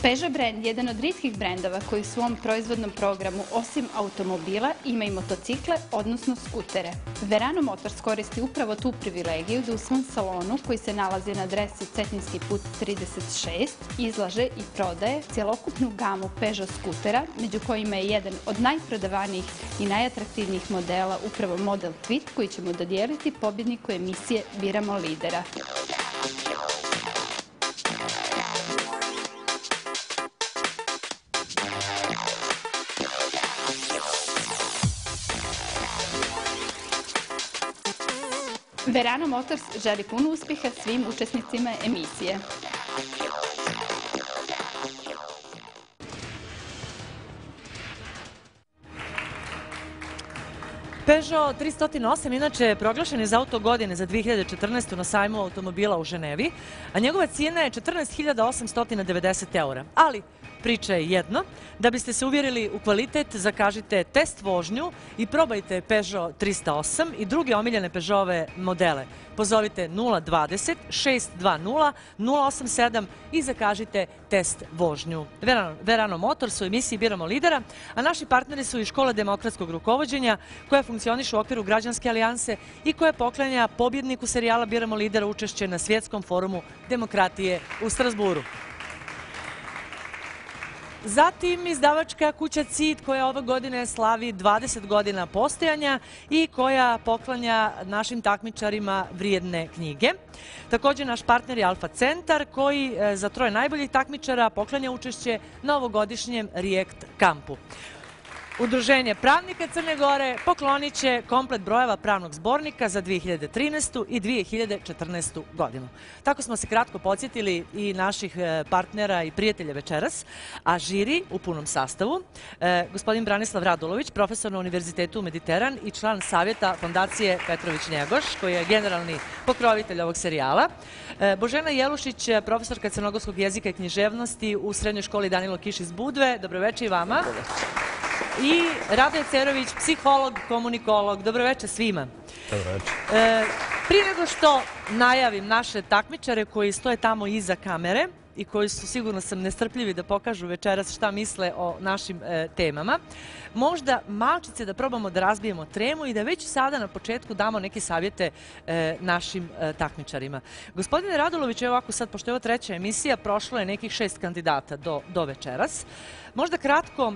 Peugeot brand je jedan od rijetkih brendova koji u svom proizvodnom programu osim automobila ima i motocikle, odnosno skutere. Verano Motors koristi upravo tu privilegiju da u svom salonu, koji se nalazi na adresi Cetinski put 36, izlaže i prodaje cjelokupnu gamu Peugeot skutera, među kojima je jedan od najprodavanijih i najatraktivnijih modela upravo model Tweet, koji ćemo dodijeliti pobjedniku emisije Biramo lidera. Verano Motors želi puno uspjeha svim učesnicima emisije. Peugeot 308 inače je proglašen je za auto godine za 2014. na sajmu automobila u Ženevi, a njegova cijena je 14.890 €. Ali priča je jedno, da biste se uvjerili u kvalitet, zakažite test vožnju i probajte Peugeot 308 i druge omiljene Peugeotove modele. Pozovite 020 620 087 i zakažite test vožnju. Verano Motors u emisiji Biramo lidera, a naši partneri su i Škola demokratskog rukovođenja koja funkcioniše u okviru Građanske alijanse i koja poklanja pobjedniku serijala Biramo lidera učešće na Svjetskom forumu demokratije u Strasburu. Zatim izdavačka kuća CID koja ove godine slavi 20 godina postojanja i koja poklanja našim takmičarima vrijedne knjige. Također naš partner je Alfa Centar koji za 3 najboljih takmičara poklanja učešće na ovogodišnjem React kampu. Udruženje pravnika Crne Gore poklonit će komplet brojeva pravnog zbornika za 2013. i 2014. godinu. Tako smo se kratko podsjetili i naših partnera i prijatelja večeras, a žiri u punom sastavu, gospodin Branislav Radulović, profesor na Univerzitetu Mediteran i član savjeta Fondacije Petrović-Njegoš, koji je generalni pokrovitelj ovog serijala, Božena Jelušić, profesorka crnogorskog jezika i književnosti u Srednjoj školi Danilo Kiš iz Budve. Dobroveče i vama. I Radoje Cerović, psiholog, komunikolog. Dobroveče svima. Dobroveče. Prije nego što najavim naše takmičare koji stoje tamo iza kamere i koji su, sigurno sam, nestrpljivi da pokažu večeras šta misle o našim temama, možda malčice da probamo da razbijemo tremu i da već sada na početku damo neke savjete našim takmičarima. Gospodine Radulović, evo ovako sad, pošto je ovo 3. emisija, prošlo je nekih 6 kandidata do večeras. Možda kratko,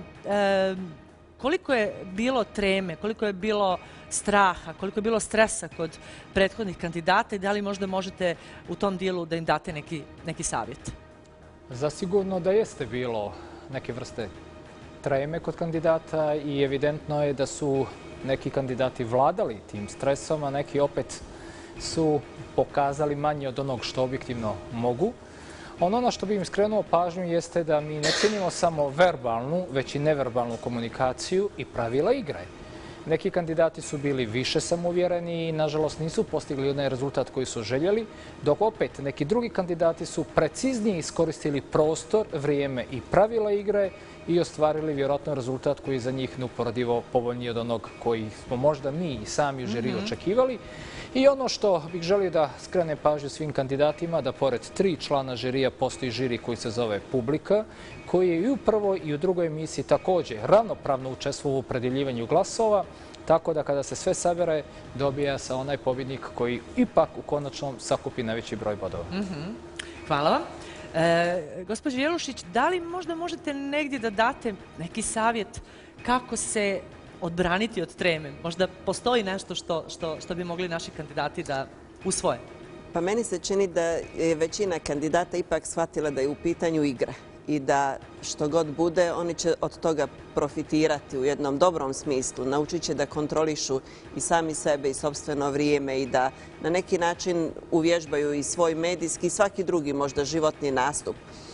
koliko je bilo treme, koliko je bilo straha, koliko je bilo stresa kod prethodnih kandidata i da li možda možete u tom dijelu da im date neki savjet? Zasigurno da jeste bilo neke vrste treme kod kandidata i evidentno je da su neki kandidati vladali tim stresom, a neki opet su pokazali manje od onog što objektivno mogu. Ono na što bih im skrenuo pažnju jeste da mi ne cenimo samo verbalnu, već i neverbalnu komunikaciju i pravila igre. Neki kandidati su bili više samouvjereni i, nažalost, nisu postigli onaj rezultat koji su željeli, dok opet neki drugi kandidati su preciznije iskoristili prostor, vrijeme i pravila igre i ostvarili vjerojatno rezultat koji je za njih neuporedivo povoljniji od onog koji smo možda mi i sami u žiriji očekivali. I ono što bih želio da skrene pažnju svim kandidatima, da pored 3 člana žirija postoji žiri koji se zove Publika, koji je i u prvoj i u drugoj emisiji također ravnopravno učestvovao u predjeljivanju glasova, tako da kada se sve sabere dobija se onaj pobjednik koji ipak u konačnom sakupi najveći broj bodova. Hvala vam. Gospođo Jelušić, da li možda možete negdje da date neki savjet kako se odbraniti od treme? Možda postoji nešto što bi mogli naši kandidati da usvoje? Pa meni se čini da je većina kandidata ipak shvatila da je u pitanju igra i da što god bude, oni će od toga profitirati u jednom dobrom smislu. Naučit će da kontrolišu i sami sebe i sopstveno vrijeme i da na neki način uvježbaju i svoj medijski i svaki drugi možda životni nastup.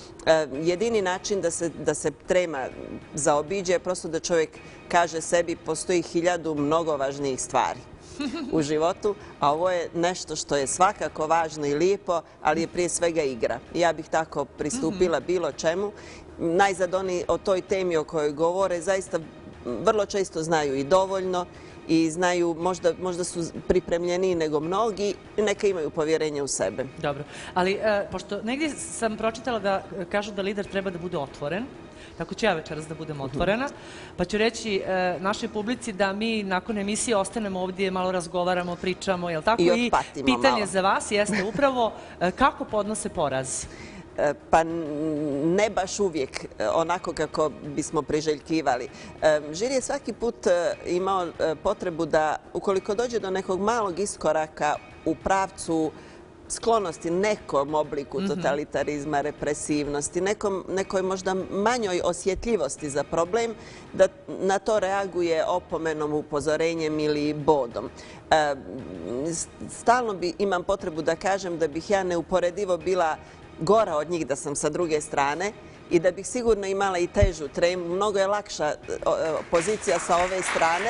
Jedini način da se trema zaobiđe je prosto da čovjek kaže sebi postoji 1000 mnogo važnijih stvari u životu, a ovo je nešto što je svakako važno i lijepo, ali je prije svega igra. Ja bih tako pristupila bilo čemu. Najzad oni o toj temi o kojoj govore zaista vrlo često znaju i dovoljno i znaju, možda su pripremljeniji nego mnogi, neka imaju povjerenje u sebe. Dobro, ali pošto negdje sam pročitala da kažu da lider treba da bude otvoren, tako ću ja večeras da budem otvorena, pa ću reći našoj publici da mi nakon emisije ostanemo ovdje, malo razgovaramo, pričamo, jel tako? I otpatimo malo. Pitanje za vas jeste upravo kako podnose poraz? Pa ne baš uvijek onako kako bismo priželjkivali. Žiri je svaki put imao potrebu da ukoliko dođe do nekog malog iskoraka u pravcu sklonosti nekom obliku totalitarizma, represivnosti, nekoj možda manjoj osjetljivosti za problem, da na to reaguje opomenom, upozorenjem ili bodom. Stalno imam potrebu da kažem da bih ja neuporedivo bila gora od njih da sam sa druge strane i da bih sigurno imala i težu tremu. Mnogo je lakša pozicija sa ove strane.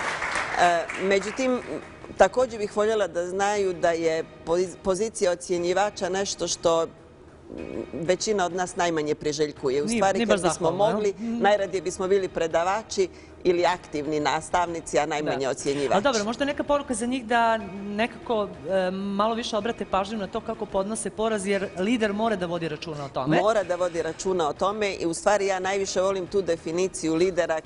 Međutim, također bih voljela da znaju da je pozicija ocjenjivača nešto što većina od nas najmanje priželjkuje. U stvari, kad bismo mogli, najradije bismo bili predavači ili aktivni nastavnici, a najmanje ocjenjivači. Ali dobro, možda neka poruka za njih da nekako malo više obrate pažnju na to kako podnose poraz, jer lider mora da vodi računa o tome. Mora da vodi računa o tome i u stvari ja najviše volim tu definiciju lidera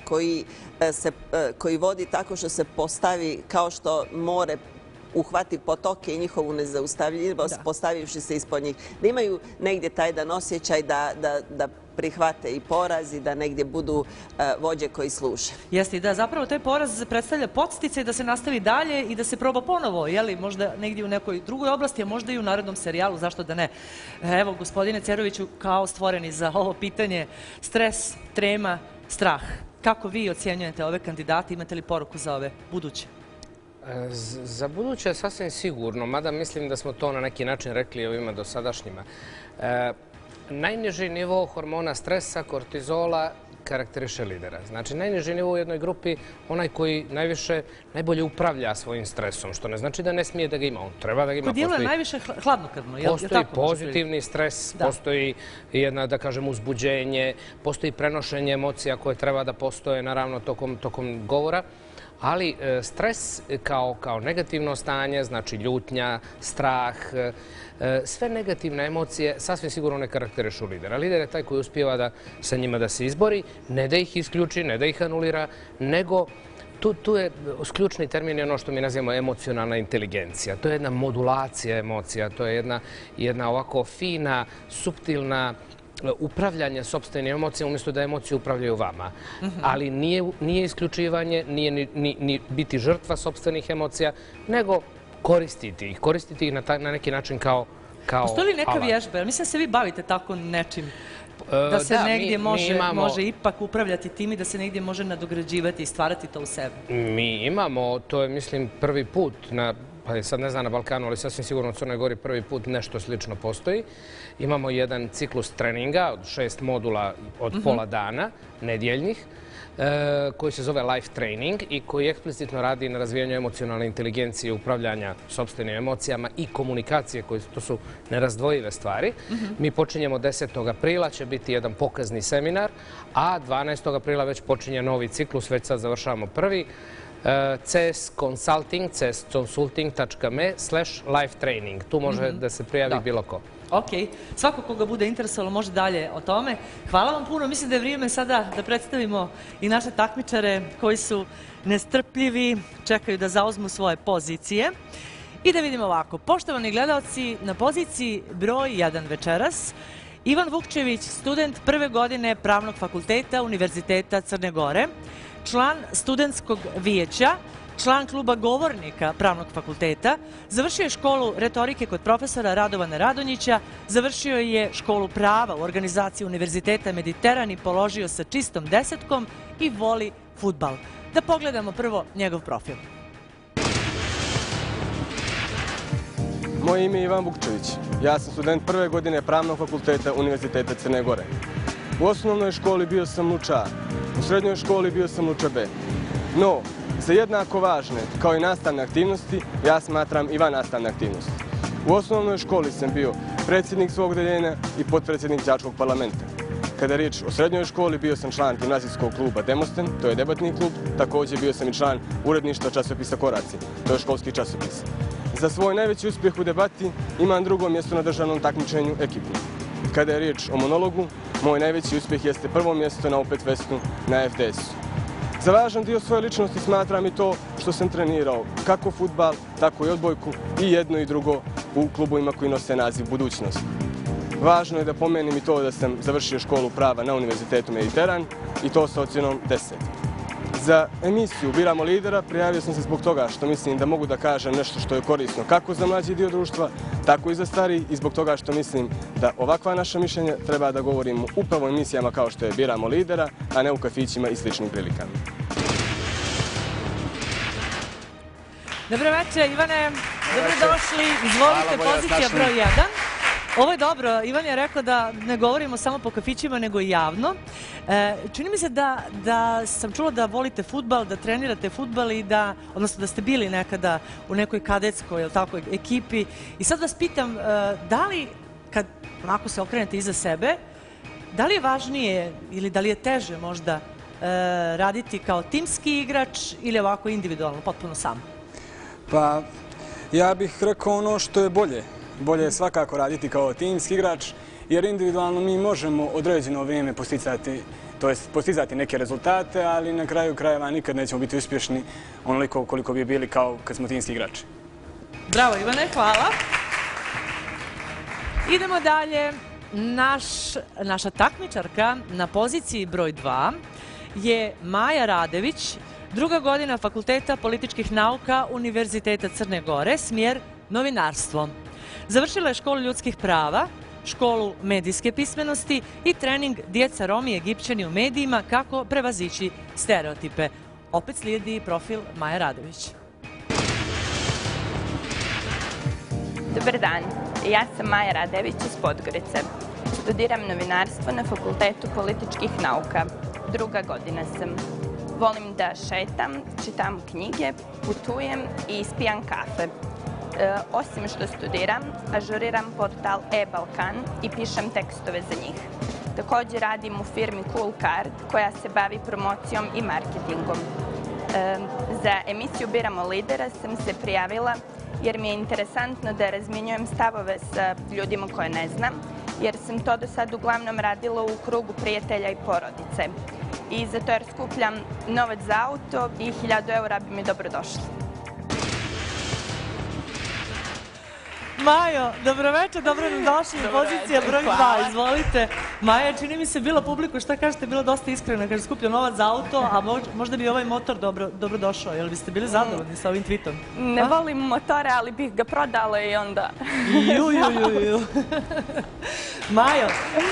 koji vodi tako što se postavi kao što more uhvati potoke i njihovu nezaustavljivost postavivši se ispod njih. Da imaju negdje taj jedan osjećaj da prihvate i poraz i da negdje budu vođe koji služe. Jeste i da zapravo taj poraz predstavlja podsticaj da se nastavi dalje i da se proba ponovo, jeli, možda negdje u nekoj drugoj oblasti, a možda i u narednom serijalu, zašto da ne. Evo, gospodine Ceroviću, kao stvoreni za ovo pitanje, stres, trema, strah. Kako vi ocjenjujete ove kandidate? Imate li poruku za ove buduće? Za buduće sasvim sigurno, mada mislim da smo to na neki način rekli ovima dosadašnjima. Najniži nivo hormona stresa, kortizola, karakteriše lidera. Znači, najniži nivo u jednoj grupi, onaj koji najbolje upravlja svojim stresom, što ne znači da ne smije da ga ima. On treba da ga ima. Ko djeluje najviše hladnokrvno, je li tako? Postoji pozitivni stres, postoji jedna, da kažem, uzbuđenje, postoji prenošenje emocija koje treba da postoje, naravno, tokom govora. Ali stres kao negativno stanje, znači ljutnja, strah, sve negativne emocije sasvim sigurno ne karakterišu lidera. Lider je taj koji uspijeva da sa njima da se izbori, ne da ih isključi, ne da ih anulira, nego tu je ključni termin je ono što mi nazivamo emocionalna inteligencija. To je jedna modulacija emocija, to je jedna ovako fina, suptilna upravljanje sopstvenim emocijama umjesto da emocije upravljaju vama. Ali nije isključivanje, nije ni biti žrtva sopstvenih emocija, nego koristiti ih na neki način kao alat. Postoji li neka vježba? Mislim da se vi bavite tako nečim. Da se negdje može ipak upravljati tim i da se negdje može nadograđivati i stvarati to u sebi. Mi imamo, to je mislim prvi put pa sad ne znam na Balkanu, ali sasvim sigurno u Crnoj Gori prvi put nešto slično postoji. Imamo jedan ciklus treninga od 6 modula od pola dana, nedjeljnih, koji se zove Life Training i koji eksplicitno radi na razvijanju emocionalne inteligencije, upravljanja sopstvenim emocijama i komunikacije, to su nerazdvojive stvari. Mi počinjemo 10. aprila, će biti jedan pokazni seminar, a 12. aprila već počinje novi ciklus, već sad završavamo prvi. csconsulting.me/lifetraining. Tu može da se prijavi bilo ko. Ok, svako koga bude interesovalo može dalje o tome. Hvala vam puno, mislim da je vrijeme sada da predstavimo i naše takmičare koji su nestrpljivi, čekaju da zauzmu svoje pozicije. I da vidimo ovako, poštovani gledalci, na poziciji broj 1 večeras, Ivan Vukčević, student prve godine Pravnog fakulteta Univerziteta Crne Gore, član studentskog vijeća, član kluba govornika Pravnog fakulteta, završio je školu retorike kod profesora Radovana Radonjića, završio je školu prava u organizaciji Univerziteta Mediteran i položio sa čistom 10 i voli fudbal. Da pogledamo prvo njegov profil. Moje ime je Ivan Vukčević. Ja sam student prve godine Pravnog fakulteta Univerziteta Crne Gore. U osnovnoj školi bio sam luča A, u srednjoj školi bio sam luča B. No, za jednako važne, kao i nastavne aktivnosti, ja smatram i vannastavne aktivnosti. U osnovnoj školi sam bio predsjednik svog odeljenja i potpredsjednik đačkog parlamenta. Kada je riječ o srednjoj školi, bio sam član gimnazijskog kluba Demosten, to je debatni klub. Također bio sam i član uredništva časopisa Koraci, to je školski časopis. Za svoj najveći uspjeh u debati imam drugo mjesto na državnom takmičenju ekipni. Kada je riječ o monologu, moj najveći uspjeh jeste prvo mjesto na Opet Festu na FDS-u. Za važan dio svoje ličnosti smatram i to što sam trenirao kako fudbal, tako i odbojku i jedno i drugo u klubovima koji nose naziv Budućnost. Važno je da pomenem i to da sam završio školu prava na Univerzitetu Mediteran i to sa ocjenom 10. Za emisiju Biramo lidera prijavio sam se zbog toga što mislim da mogu da kažem nešto što je korisno kako za mlađi dio društva, tako i za stariji i zbog toga što mislim da ovakva naša mišljenja treba da govorimo upravo u emisijama kao što je Biramo lidera, a ne u kafićima i sličnim prilikama. Dobro večer, Ivane. Dobrodošli. Izvolite, pozicija broj 1. Ovo je dobro. Ivan je rekao da ne govorimo samo po kafićima, nego i javno. Čini mi se da sam čula da volite fudbal, da trenirate fudbal i odnosno da ste bili nekada u nekoj kadetskoj ekipi. I sad vas pitam, da li, kad onako se okrenete iza sebe, da li je važnije ili da li je teže možda raditi kao timski igrač ili ovako individualno, potpuno sam? Pa, ja bih rekao ono što je bolje. Bolje je svakako raditi kao timski igrač, jer individualno mi možemo određeno vrijeme postizati neke rezultate, ali na kraju krajeva nikad nećemo biti uspješni onoliko koliko bi bili kao kad smo timski igrači. Bravo Ivane, hvala. Idemo dalje. Naša takmičarka na poziciji broj 2 je Maja Radević, druga godina Fakulteta političkih nauka Univerziteta Crne Gore, smjer novinarstvo. Završila je školu ljudskih prava, školu medijske pismenosti i trening Djeca, Romi i Egipćani u medijima kako prevazići stereotipe. Opet slijedi profil Maja Radović. Dobar dan, ja sam Maja Radević iz Podgorice. Studiram novinarstvo na Fakultetu političkih nauka. Druga godina sam. Volim da šetam, čitam knjige, putujem i ispijam kafe. Osim što studiram, ažuriram portal e-Balkan i pišem tekstove za njih. Također radim u firmi Cool Card koja se bavi promocijom i marketingom. Za emisiju Biramo lidera sam se prijavila jer mi je interesantno da razmjenjujem stavove sa ljudima koje ne znam, jer sam to do sad uglavnom radila u krugu prijatelja i porodice. I zato jer skupljam novac za auto i 1000 eura bi mi dobro došli. Majo, dobroveče, dobro nam došli. Pozicija broj 2, izvolite. Maja, čini mi se bilo publiku, šta kažete, bilo dosta iskreno, kaže skuplja novac za auto, a možda bi ovaj motor dobro došao. Jel biste bili zadovoljni sa ovim tweetom? Ne volim motore, ali bih ga prodala i onda... Ju. Majo,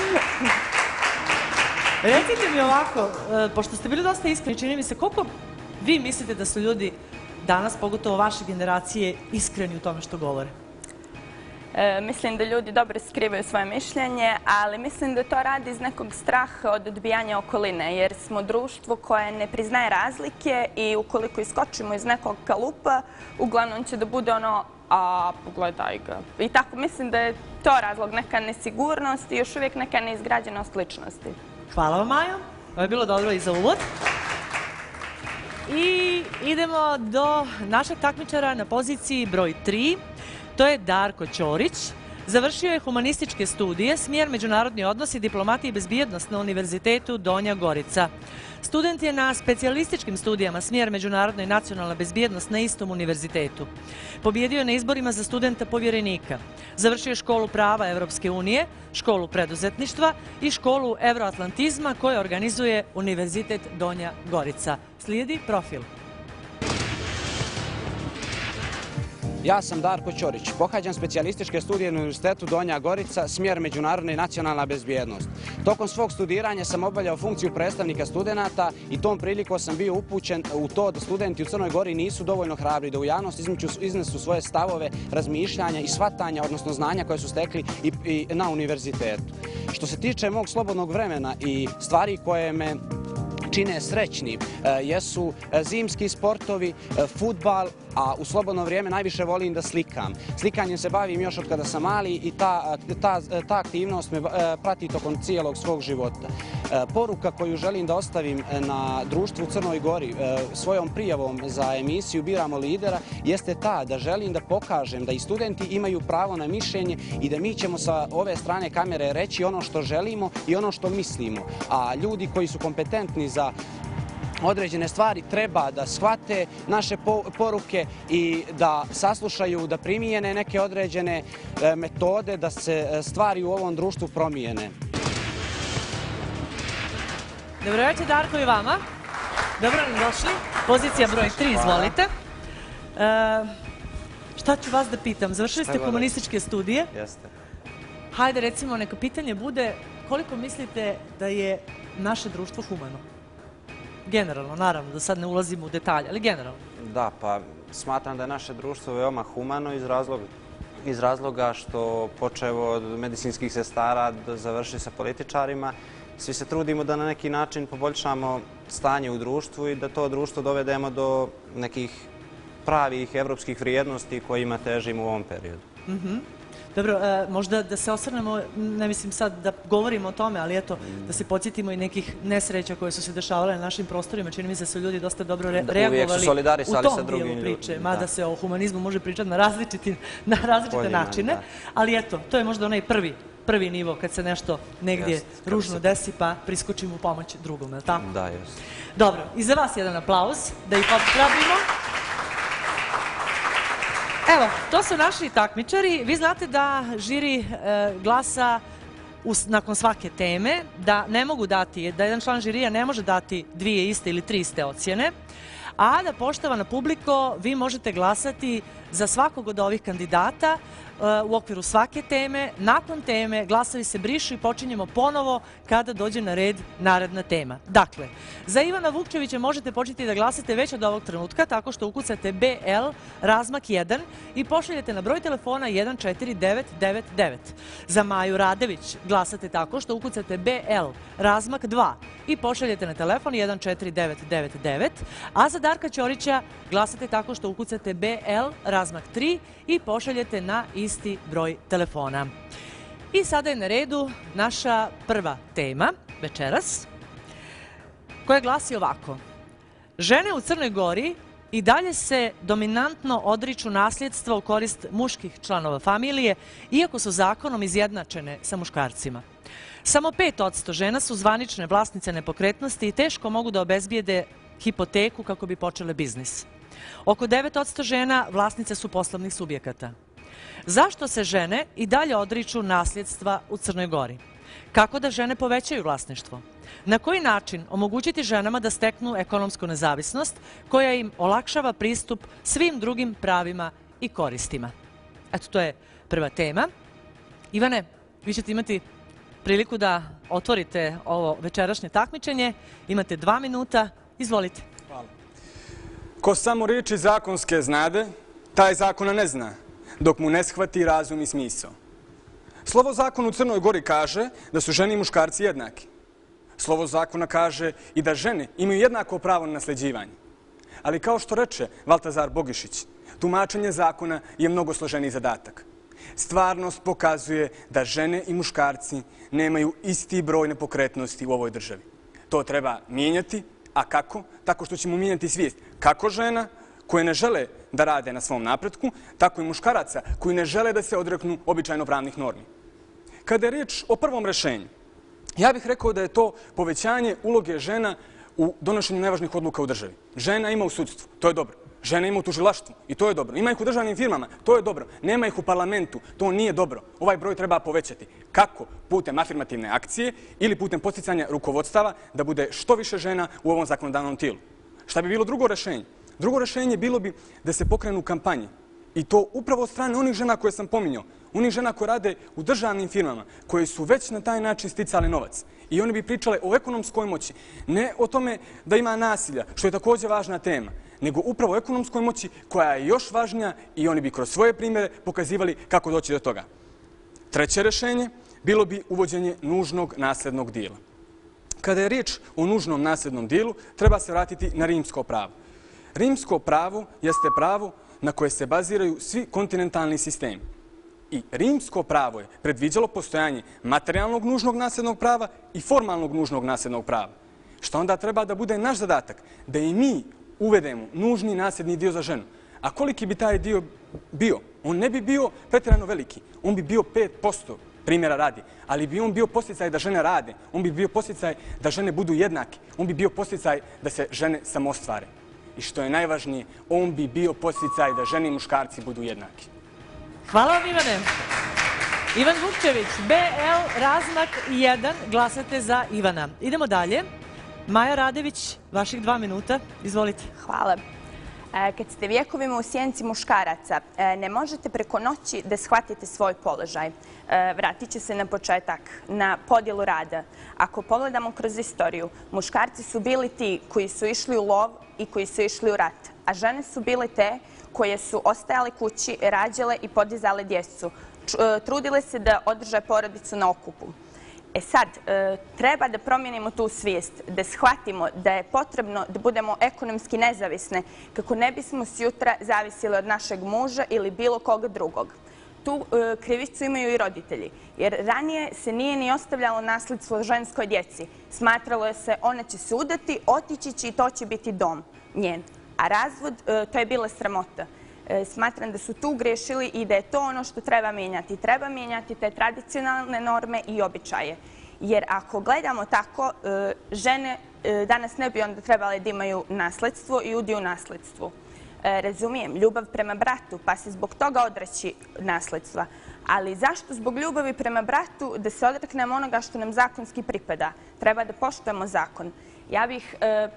recite mi ovako, pošto ste bili dosta iskreni, čini mi se, koliko vi mislite da su ljudi danas, pogotovo vaše generacije, iskreni u tome što govore? Mislim da ljudi dobro skrivaju svoje mišljenje, ali mislim da to radi iz nekog straha od odbijanja okoline, jer smo društvo koje ne priznaje razlike i ukoliko iskočimo iz nekog kalupa, uglavnom će da bude ono, a pogledaj ga. I tako mislim da je to razlog, neka nesigurnost i još uvijek neka neizgrađenost ličnosti. Hvala vam, Majo. Ovo je bilo dobro i za uvod. I idemo do našeg takmičara na poziciji broj 3. To je Darko Ćorić. Završio je humanističke studije, smjer međunarodni odnosi, diplomatija i bezbjednost na Univerzitetu Donja Gorica. Student je na specijalističkim studijama smjer međunarodna i nacionalna bezbjednost na istom univerzitetu. Pobjedio je na izborima za studenta povjerenika. Završio je školu prava Evropske unije, školu preduzetništva i školu evroatlantizma koje organizuje Univerzitet Donja Gorica. Slijedi profil. Ja sam Darko Ćorić, pohađam specijalističke studije na Univerzitetu Donja Gorica, smjer međunarodna i nacionalna bezbjednost. Tokom svog studiranja sam obavljao funkciju predstavnika studenata i tom prilikom sam bio upućen u to da studenti u Crnoj Gori nisu dovoljno hrabri da u javnosti iznesu svoje stavove, razmišljanja i shvatanja, odnosno znanja koje su stekli i na univerzitetu. Što se tiče mog slobodnog vremena i stvari koje me čine srećnim, jesu zimski sportovi, fudbal, a u slobodno vrijeme najviše volim da slikam. Slikanjem se bavim još od kada sam mali i ta aktivnost me prati tokom cijelog svog života. Poruka koju želim da ostavim na društvu u Crnoj Gori svojom prijavom za emisiju Biramo lidera jeste ta da želim da pokažem da i studenti imaju pravo na mišljenje i da mi ćemo sa ove strane kamere reći ono što želimo i ono što mislimo. A ljudi koji su kompetentni za određene stvari treba da shvate naše poruke i da saslušaju, da primijene neke određene metode da se stvari u ovom društvu promijene. Dobro večer, Darko, i vama. Dobro nam došli. Pozicija broj 3, izvolite. Šta ću vas da pitam? Završili ste humanističke studije. Jeste. Hajde, recimo, neko pitanje bude koliko mislite da je naše društvo humano? Generalno, naravno, da sad ne ulazimo u detalje, ali generalno. Da, pa smatram da je naše društvo veoma humano iz razloga što počevo od medicinskih sestara završi sa političarima. Svi se trudimo da na neki način poboljšamo stanje u društvu i da to društvo dovedemo do nekih pravih evropskih vrijednosti kojima težimo u ovom periodu. Dobro, možda da se osvrnemo, ne mislim sad da govorimo o tome, ali eto, da se podsjetimo i nekih nesreća koje su se dešavale na našim prostorima. Čini mi se da su ljudi dosta dobro reagovali u tom dijelu priče, mada se o humanizmu može pričati na različite načine. Ali eto, to je možda onaj prvi nivo kad se nešto negdje ružno desi pa priskočimo u pomoć drugom, je li tako? Da, jest. Dobro, i za vas jedan aplauz, da ih pozdravimo. Evo, to su naši takmičari. Vi znate da žiri glasa nakon svake teme, da ne mogu dati, da jedan član žirija ne može dati 2 iste ili 3 iste ocjene, a da, poštovana publiko, vi možete glasati za svakog od ovih kandidata u okviru svake teme. Nakon teme glasovi se brišu i počinjemo ponovo kada dođe na red naredna tema. Dakle, za Ivana Vukčevića možete početi da glasate već od ovog trenutka tako što ukucate BL razmak 1 i pošaljete na broj telefona 14999. Za Maju Radević glasate tako što ukucate BL razmak 2 i pošaljete na telefon 14999. A za Darka Ćorića glasate tako što ukucate BL razmak 3 i pošaljete na isti broj telefona. I sada je na redu naša prva tema večeras, koja glasi ovako. Žene u Crnoj Gori i dalje se dominantno odriču nasljedstva u korist muških članova familije, iako su zakonom izjednačene sa muškarcima. Samo 5% žena su zvanične vlasnice nepokretnosti i teško mogu da obezbijede hipoteku kako bi počele biznis. Oko 9% žena vlasnice su poslovnih subjekata. Zašto se žene i dalje odriču nasljedstva u Crnoj Gori? Kako da žene povećaju vlasništvo? Na koji način omogućiti ženama da steknu ekonomsku nezavisnost koja im olakšava pristup svim drugim pravima i koristima? Eto, to je prva tema. Ivane, vi ćete imati priliku da otvorite ovo večerašnje takmičenje. Imate 2 minuta. Izvolite. Hvala. Ko samo riječi zakonske znade, taj zakona ne zna, dok mu ne shvati razum i smisao. Slovo zakona u Crnoj Gori kaže da su žene i muškarci jednaki. Slovo zakona kaže i da žene imaju jednako pravo na nasljeđivanje. Ali kao što reče Valtazar Bogišić, tumačenje zakona je mnogo složeniji zadatak. Stvarnost pokazuje da žene i muškarci nemaju isti broj nepokretnosti u ovoj državi. To treba mijenjati, a kako? Tako što ćemo mijenjati svijest kako žena koje ne žele da rade na svom napretku, tako i muškaraca koji ne žele da se odreknu običajno pravnih normi. Kada je riječ o prvom rešenju, ja bih rekao da je to povećanje uloge žena u donošenju najvažnijih odluka u državi. Žena ima u sudstvu, to je dobro. Žena ima u tužilaštvu i to je dobro. Ima ih u državnim firmama, to je dobro. Nema ih u parlamentu, to nije dobro. Ovaj broj treba povećati. Kako? Putem afirmativne akcije ili putem posticanja rukovodstava da bude što više žena u ovom zakonodavnom tijelu. Šta bi bilo drugo rešenje? Drugo rešenje bilo bi da se pokrenu kampanje. I to upravo od strane onih žena koje sam pominjao. Onih žena koje rade u državnim firmama, koje su već na taj način sticali novac. I oni bi pričale o ekonomskoj moći. Ne o tome da ima nasilja, što je također važna tema, nego upravo o ekonomskoj moći koja je još važnija i oni bi kroz svoje primjere pokazivali kako doći do toga. Treće rešenje bilo bi uvođenje nužnog nasljednog dijela. Kada je riječ o nužnom nasljednom dijelu, treba se vratiti na rimsko pravo. Rimsko pravo jeste pravo na koje se baziraju svi kontinentalni sistemi. I rimsko pravo je predviđalo postojanje materijalnog nužnog nasljednog prava i formalnog nužnog nasljednog prava. Što onda treba da bude naš zadatak, da i mi uvedemo nužni nasljedni dio za ženu. A koliki bi taj dio bio? On ne bi bio pretjerano veliki. On bi bio 5% primjera radi. Ali bi on bio podsticaj da žene rade. On bi bio podsticaj da žene budu jednake. On bi bio podsticaj da se žene samostvare. I što je najvažnije, on bi bio podsticaj da žene i muškarci budu jednaki. Hvala vam, Ivane. Ivan Vukčević, BL razmak 1, glasate za Ivana. Idemo dalje. Maja Radević, vaših 2 minuta. Izvolite. Hvala. Kad ste vjekovima u sjenci muškaraca, ne možete preko noći da shvatite svoj položaj. Vratit ću se na početak, na podjelu rada. Ako pogledamo kroz istoriju, muškarci su bili ti koji su išli u lov i koji su išli u rat, a žene su bile te koje su ostajale kući, rađale i podizale djecu. Trudile se da održe porodicu na okupu. Sad, treba da promijenimo tu svijest, da shvatimo da je potrebno da budemo ekonomski nezavisne kako ne bismo sjutra zavisili od našeg muža ili bilo koga drugog. Tu krivicu imaju i roditelji, jer ranije se nije ni ostavljalo nasljedstvo ženskoj djeci. Smatralo je se ona će se udati, otići će i to će biti dom njen. A razvod, to je bila sramota. Smatram da su tu grešili i da je to ono što treba mijenjati. Treba mijenjati te tradicionalne norme i običaje. Jer ako gledamo tako, žene danas ne bi onda trebale da imaju nasledstvo i udio u nasledstvu. Razumijem, ljubav prema bratu, pa se zbog toga odreći nasledstva. Ali zašto zbog ljubavi prema bratu da se odreknemo onoga što nam zakonski pripada? Treba da poštujemo zakon. Ja bih...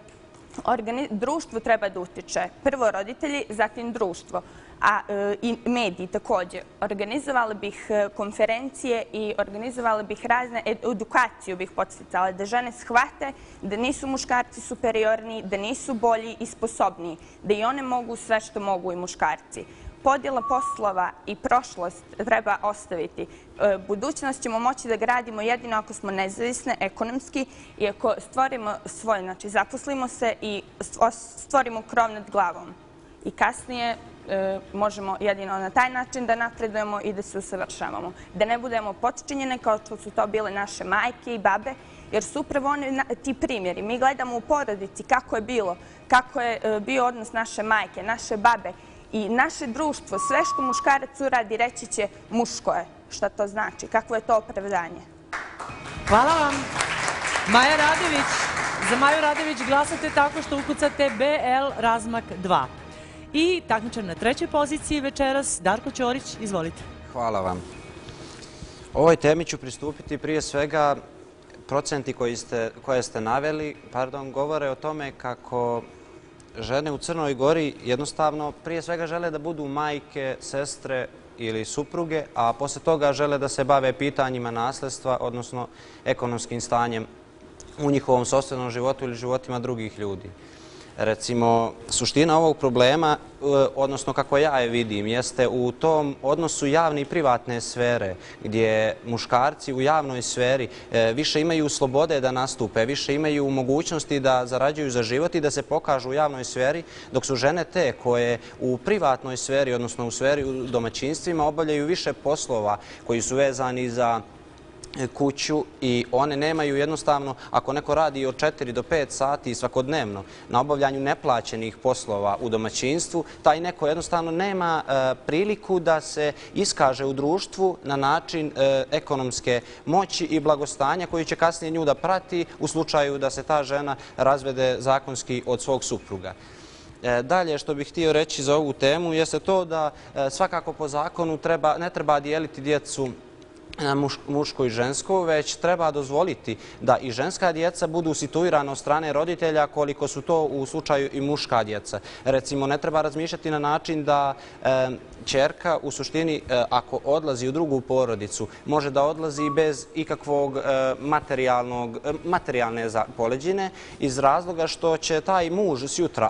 Društvo treba da utiče. Prvo roditelji, zatim društvo, a i mediji također. Organizovala bih konferencije i organizovala bih razne edukaciju bih podsticala da žene shvate da nisu muškarci superiorniji, da nisu bolji i sposobniji, da i one mogu sve što mogu i muškarci. Podjela poslova i prošlost treba ostaviti. Budućnost ćemo moći da gradimo jedino ako smo nezavisne ekonomski i ako stvorimo svoje, znači zaposlimo se i stvorimo krov nad glavom. I kasnije možemo jedino na taj način da napredujemo i da se usavršavamo. Da ne budemo potčinjene kao što su to bile naše majke i babe, jer su upravo oni ti primjeri. Mi gledamo u porodici kako je bilo, kako je bio odnos naše majke, naše babe. I naše društvo, sve što muškarac uradi, reći će muško je. Šta to znači? Kakvo je to opravdanje? Hvala vam. Maja Radević. Za Maju Radević glasate tako što ukucate BL razmak 2. I takmičar na 3. poziciji večeras, Darko Ćorić, izvolite. Hvala vam. Ovoj temi ću pristupiti prije svega procenti koje ste naveli, govore o tome kako žene u Crnoj Gori jednostavno prije svega žele da budu majke, sestre ili supruge, a posle toga žele da se bave pitanjima nasljedstva, odnosno ekonomskim stanjem u njihovom sopstvenom životu ili životima drugih ljudi. Recimo, suština ovog problema, odnosno kako ja je vidim, jeste u tom odnosu javne i privatne sfere, gdje muškarci u javnoj sferi više imaju slobode da nastupe, više imaju mogućnosti da zarađuju za život i da se pokažu u javnoj sferi, dok su žene te koje u privatnoj sferi, odnosno u sferi u domaćinstvima, obavljaju više poslova koji su vezani za kuću i one nemaju jednostavno, ako neko radi od 4 do 5 sati svakodnevno na obavljanju neplaćenih poslova u domaćinstvu, taj neko jednostavno nema priliku da se iskaže u društvu na način ekonomske moći i blagostanja koji će kasnije nju da prati u slučaju da se ta žena razvede zakonski od svog supruga. Dalje što bih htio reći za ovu temu jeste to da svakako po zakonu ne treba dijeliti djecu muško i žensko, već treba dozvoliti da i ženska djeca budu situirana od strane roditelja koliko su to u slučaju i muška djeca. Recimo, ne treba razmišljati na način da ćerka u suštini, ako odlazi u drugu porodicu, može da odlazi bez ikakvog materijalne poleđine iz razloga što će taj muž sjutra,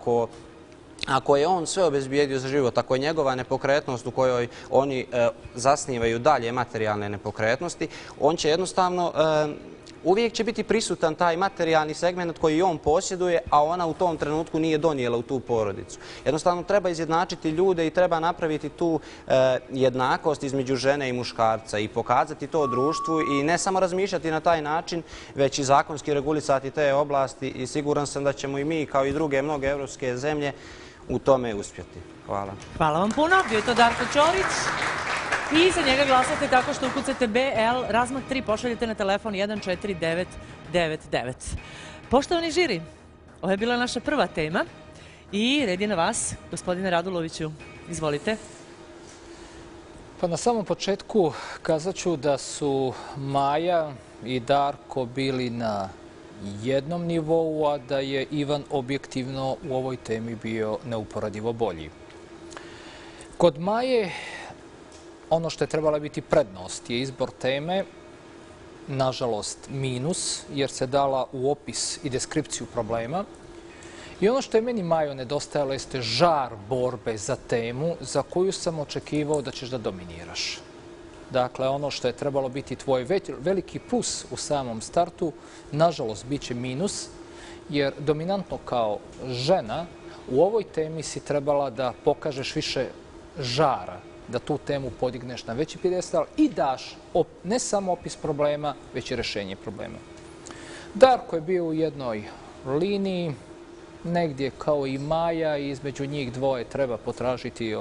ako je on sve obezbijedio za život, ako je njegova nepokretnost u kojoj oni zasnivaju dalje materijalne nepokretnosti, on će jednostavno uvijek će biti prisutan taj materijalni segment koji on posjeduje, a ona u tom trenutku nije donijela u tu porodicu. Jednostavno treba izjednačiti ljude i treba napraviti tu jednakost između žene i muškarca i pokazati to društvu i ne samo razmišljati na taj način, već i zakonski regulisati te oblasti i siguran sam da ćemo i mi kao i druge mnoge evropske zemlje u tome uspjeti. Hvala. Hvala vam puno. Bio je to Darko Ćorić. I za njega glasate tako što ukucate BL, razmak 3, pošaljete na telefon 14999. Poštovani žiri, ovo je bila naša prva tema i red je na vas, gospodine Raduloviću. Izvolite. Pa na samom početku kazat ću da su Maja i Darko bili na jednom nivou, a da je Ivan objektivno u ovoj temi bio neuporadivo bolji. Kod Maje ono što je trebala biti prednost je izbor teme, nažalost minus, jer se dala u opis i deskripciju problema. I ono što je meni, Majo, nedostajalo jeste žar borbe za temu za koju sam očekivao da ćeš da dominiraš. Dakle, ono što je trebalo biti tvoj veliki plus u samom startu, nažalost, bit će minus, jer dominantno kao žena u ovoj temi si trebala da pokažeš više žara, da tu temu podigneš na veći pijedestal i daš ne samo opis problema, već i rješenje problema. Darko je bio u jednoj liniji, negdje kao i Maja, i između njih dvoje treba potražiti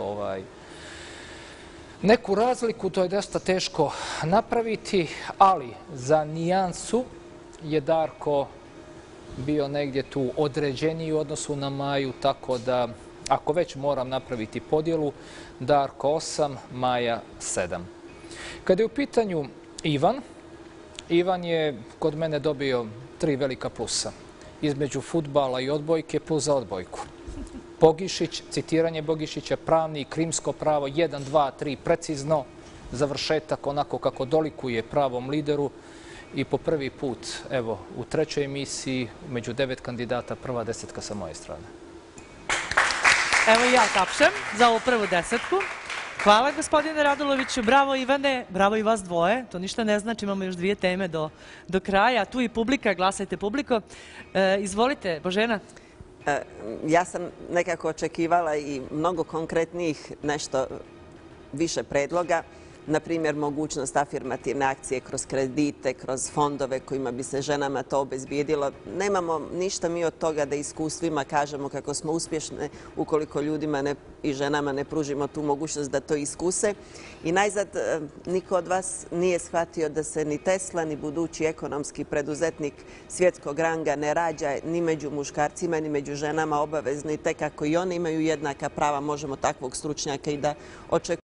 neku razliku, to je dosta teško napraviti, ali za nijansu je Darko bio negdje tu određeniji u odnosu na Maju, tako da ako već moram napraviti podjelu, Darko 8, Maja 7. Kada je u pitanju Ivan, Ivan je kod mene dobio 3 velika plusa. Između fudbala i odbojke plus za odbojku. Bogišić, citiranje Bogišića, pravni i krimsko pravo, 1, 2, 3, precizno, završetak onako kako dolikuje pravom lideru i po prvi put, evo, u trećoj emisiji, među 9 kandidata, prva desetka sa moje strane. Evo i ja tapšem za ovu prvu desetku. Hvala, gospodine Raduloviću. Bravo, Ivane. Bravo i vas dvoje. To ništa ne znači, imamo još 2 teme do kraja. Tu i publika, glasajte publiko. Izvolite, Božena. Ja sam nekako očekivala i mnogo konkretnijih nešto više predloga. Na primjer, mogućnost afirmativne akcije kroz kredite, kroz fondove kojima bi se ženama to obezbijedilo. Nemamo ništa mi od toga da iskustvima kažemo kako smo uspješne ukoliko ljudima i ženama ne pružimo tu mogućnost da to iskuse. I najzad, niko od vas nije shvatio da se ni Tesla, ni budući ekonomski preduzetnik svjetskog ranga ne rađa ni među muškarcima, ni među ženama obavezno, i tek ako i one imaju jednaka prava, možemo takvog stručnjaka i da očekujemo.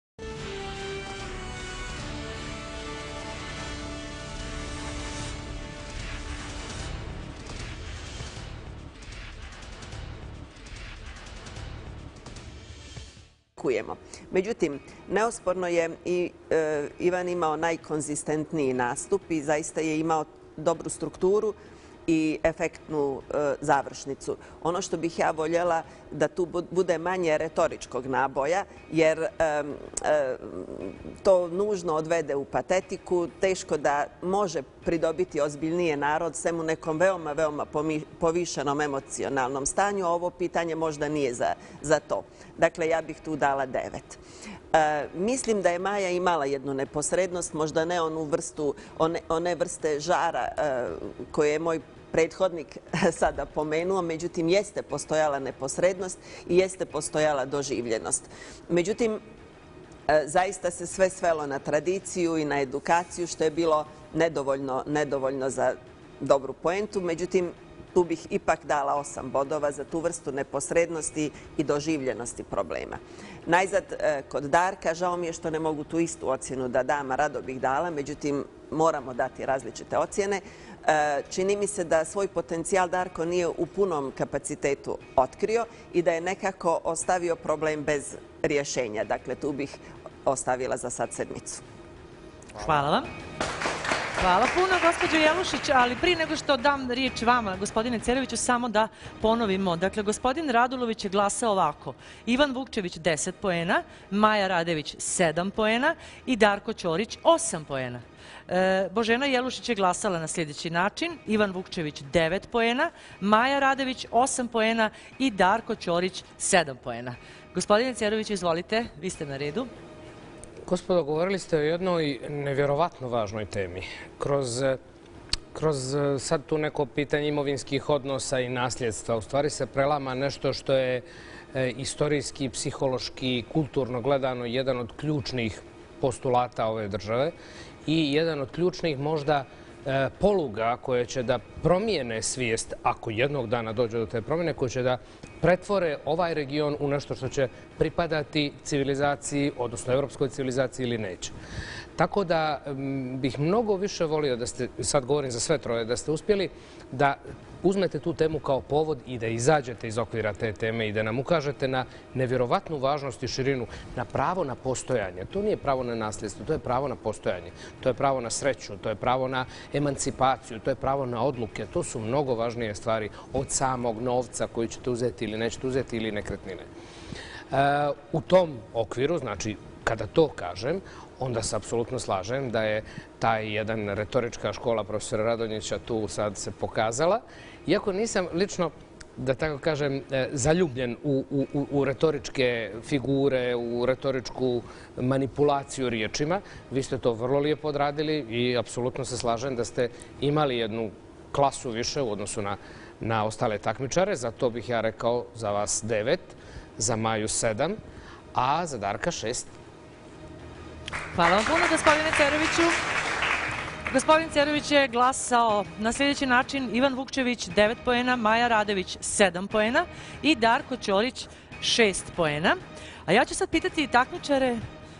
Međutim, neosporno je i Ivan imao najkonzistentniji nastup i zaista je imao dobru strukturu i efektnu završnicu. Ono što bih ja voljela da tu bude manje retoričkog naboja, jer to nužno odvede u patetiku, teško da može pridobiti ozbiljnije narod sem u nekom veoma, veoma povišenom emocionalnom stanju. Ovo pitanje možda nije za to. Dakle, ja bih tu dala 9. Mislim da je Maja imala jednu neposrednost, možda ne one vrste žara koje je moj prethodnik sada pomenuo, međutim jeste postojala neposrednost i jeste postojala doživljenost. Međutim, zaista se sve svelo na tradiciju i na edukaciju, što je bilo nedovoljno za dobru poentu. Međutim, tu bih ipak dala 8 bodova za tu vrstu neposrednosti i doživljenosti problema. Najzad, kod Darka, žao mi je što ne mogu tu istu ocjenu da dam, a rado bih dala, međutim moramo dati različite ocjene. Čini mi se da svoj potencijal Darko nije u punom kapacitetu otkrio i da je nekako ostavio problem bez rješenja. Dakle, tu bih ostavila za sad 7. Hvala vam. Hvala puno, gospođo Jelušić, ali prije nego što dam riječ vama, gospodine Ceroviću, samo da ponovimo. Dakle, gospodin Radulović je glasao ovako. Ivan Vukčević 10 poena, Maja Radević 7 poena i Darko Ćorić 8 poena. Božena Jelušić je glasala na sljedeći način. Ivan Vukčević 9 poena, Maja Radević 8 poena i Darko Ćorić 7 poena. Gospodine Ceroviću, izvolite, vi ste na redu. Gospodo, govorili ste o jednoj nevjerovatno važnoj temi. Kroz sad tu neko pitanje imovinskih odnosa i nasljedstva u stvari se prelama nešto što je istorijski, psihološki, kulturno gledano jedan od ključnih postulata ove države i jedan od ključnih možda poluga koje će da promijene svijest, ako jednog dana dođe do te promjene, koje će da pretvore ovaj region u nešto što će pripadati civilizaciji, odnosno evropskoj civilizaciji ili neće. Tako da bih mnogo više volio da ste, sad govorim za sve troje, da ste uspjeli da uzmete tu temu kao povod i da izađete iz okvira te teme i da nam ukažete na nevjerovatnu važnost i širinu, na pravo na postojanje. To nije pravo na nasljedstvo, to je pravo na postojanje. To je pravo na sreću, to je pravo na emancipaciju, to je pravo na odluke. To su mnogo važnije stvari od samog novca koji ćete uzeti ili nećete uzeti ili nekretnine. U tom okviru, znači kada to kažem, onda se apsolutno slažem da je taj jedan retorička škola profesora Radonjića tu sad se pokazala. Iako nisam lično, da tako kažem, zaljubljen u retoričke figure, u retoričku manipulaciju riječima, vi ste to vrlo lijepo odradili i apsolutno se slažem da ste imali jednu klasu više u odnosu na ostale takmičare. Zato bih ja rekao za vas 9, za Maju 7, a za Darka 6. Hvala vam puno, gospodine Ceroviću. Gospodin Cerović je glasao na sljedeći način. Ivan Vukčević 9 poena, Maja Radević 7 poena i Darko Ćorić 6 poena. A ja ću sad pitati takmičare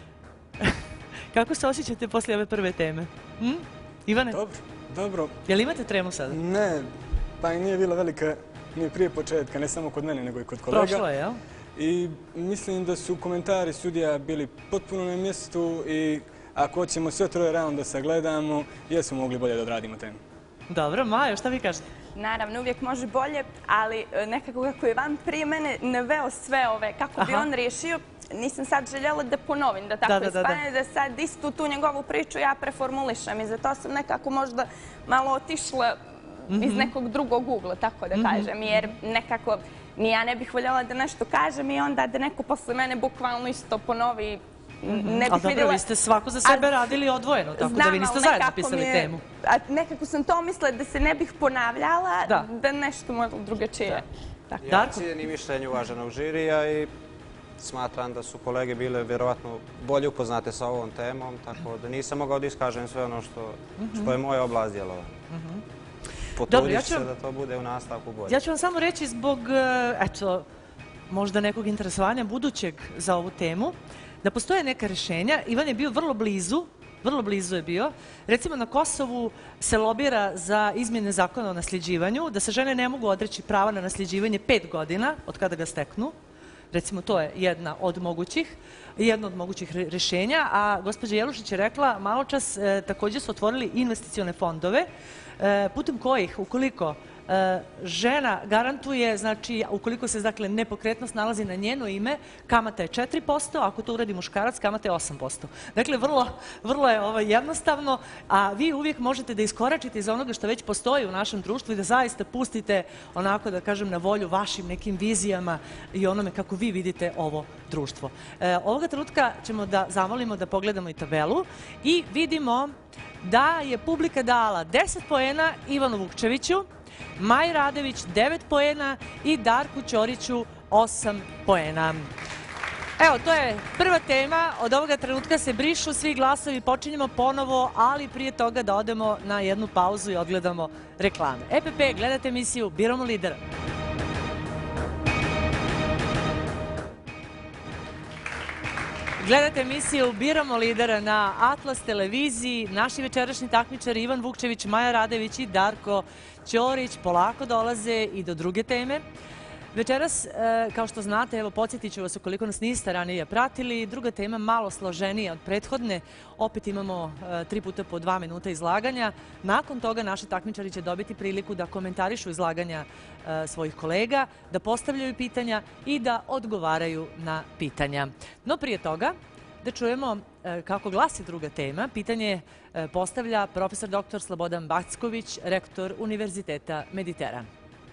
kako se osjećate poslije ove prve teme? Ivane? Dobro. Jel imate tremu sada? Ne, pa i nije bila velika ni prije početka, ne samo kod mene, nego i kod kolega. Prošlo je, jel? I mislim da su komentari sudija bili potpuno na mjestu i ako hoćemo sve troje raunda sagledamo, jesmo mogli bolje da odradimo temu. Dobro, Majo, šta vi kažete? Naravno, uvijek može bolje, ali nekako kako je Ivan prije mene naveo sve ove, kako bi on riješio, nisam sad željela da ponovim, da tako ispane, da sad istu tu njegovu priču ja preformulišem i zato sam nekako možda malo otišla iz nekog drugog ugla, tako da kažem, jer nekako ni ja ne bih voljela da nešto kažem i onda da neko posle mene bukvalno isto ponovi. Ali dobro, vi ste svako za sebe radili odvojeno, tako da vi niste zajedno pisali temu. Nekako sam to mislila da se ne bih ponavljala, da nešto možda drugačije. Ja cijenim mišljenje uvaženog žirija i smatram da su kolege bile vjerovatno bolje upoznate sa ovom temom, tako da nisam mogao da iskažem sve ono što je moja oblast djelovanja. Potrudit se da to bude u nastavku bolje. Ja ću vam samo reći zbog, eto, možda nekog interesovanja budućeg za ovu temu, da postoje neka rješenja. Ivan je bio vrlo blizu je bio. Recimo na Kosovu se lobira za izmjene zakona o nasljeđivanju, da se žene ne mogu odreći prava na nasljeđivanje 5 godina od kada ga steknu. Recimo, to je jedno od mogućih rješenja. A gospođa Jelušić je rekla, malo čas također su otvorili investicione fondove, putem kojih, ukoliko žena garantuje, znači ukoliko se dakle nepokretnost nalazi na njeno ime, kamata je 4%, ako to uradi muškarac, kamata je 8%. Dakle, vrlo je jednostavno, a vi uvijek možete da iskoračite iz onoga što već postoji u našem društvu i da zaista pustite, onako da kažem, na volju vašim nekim vizijama i onome kako vi vidite ovo društvo. Ovoga trenutka ćemo da zamolimo da pogledamo i tabelu i vidimo da je publika dala 10 poena Ivanu Vukčeviću, Maji Radević 9 poena i Darku Ćoriću 8 poena. Evo, to je prva tema. Od ovoga trenutka se brišu svi glasovi, počinjemo ponovo, ali prije toga da odemo na jednu pauzu i odgledamo reklame. EPP, gledate emisiju Biramo lidera. Gledate emisiju Biramo lidera na Atlas televiziji. Naši večerašnji takmičari Ivan Vukčević, Maja Radević i Darko Ćorić polako dolaze i do druge teme. Večeras, kao što znate, evo podsjetit ću vas ukoliko nas niste ranije pratili, druga tema malo složenija od prethodne. Opet imamo 3 puta po 2 minuta izlaganja. Nakon toga naši takmičari će dobiti priliku da komentarišu izlaganja svojih kolega, da postavljaju pitanja i da odgovaraju na pitanja. No prije toga, da čujemo kako glasi druga tema. Pitanje postavlja profesor dr. Slobodan Backović, rektor Univerziteta Mediteran.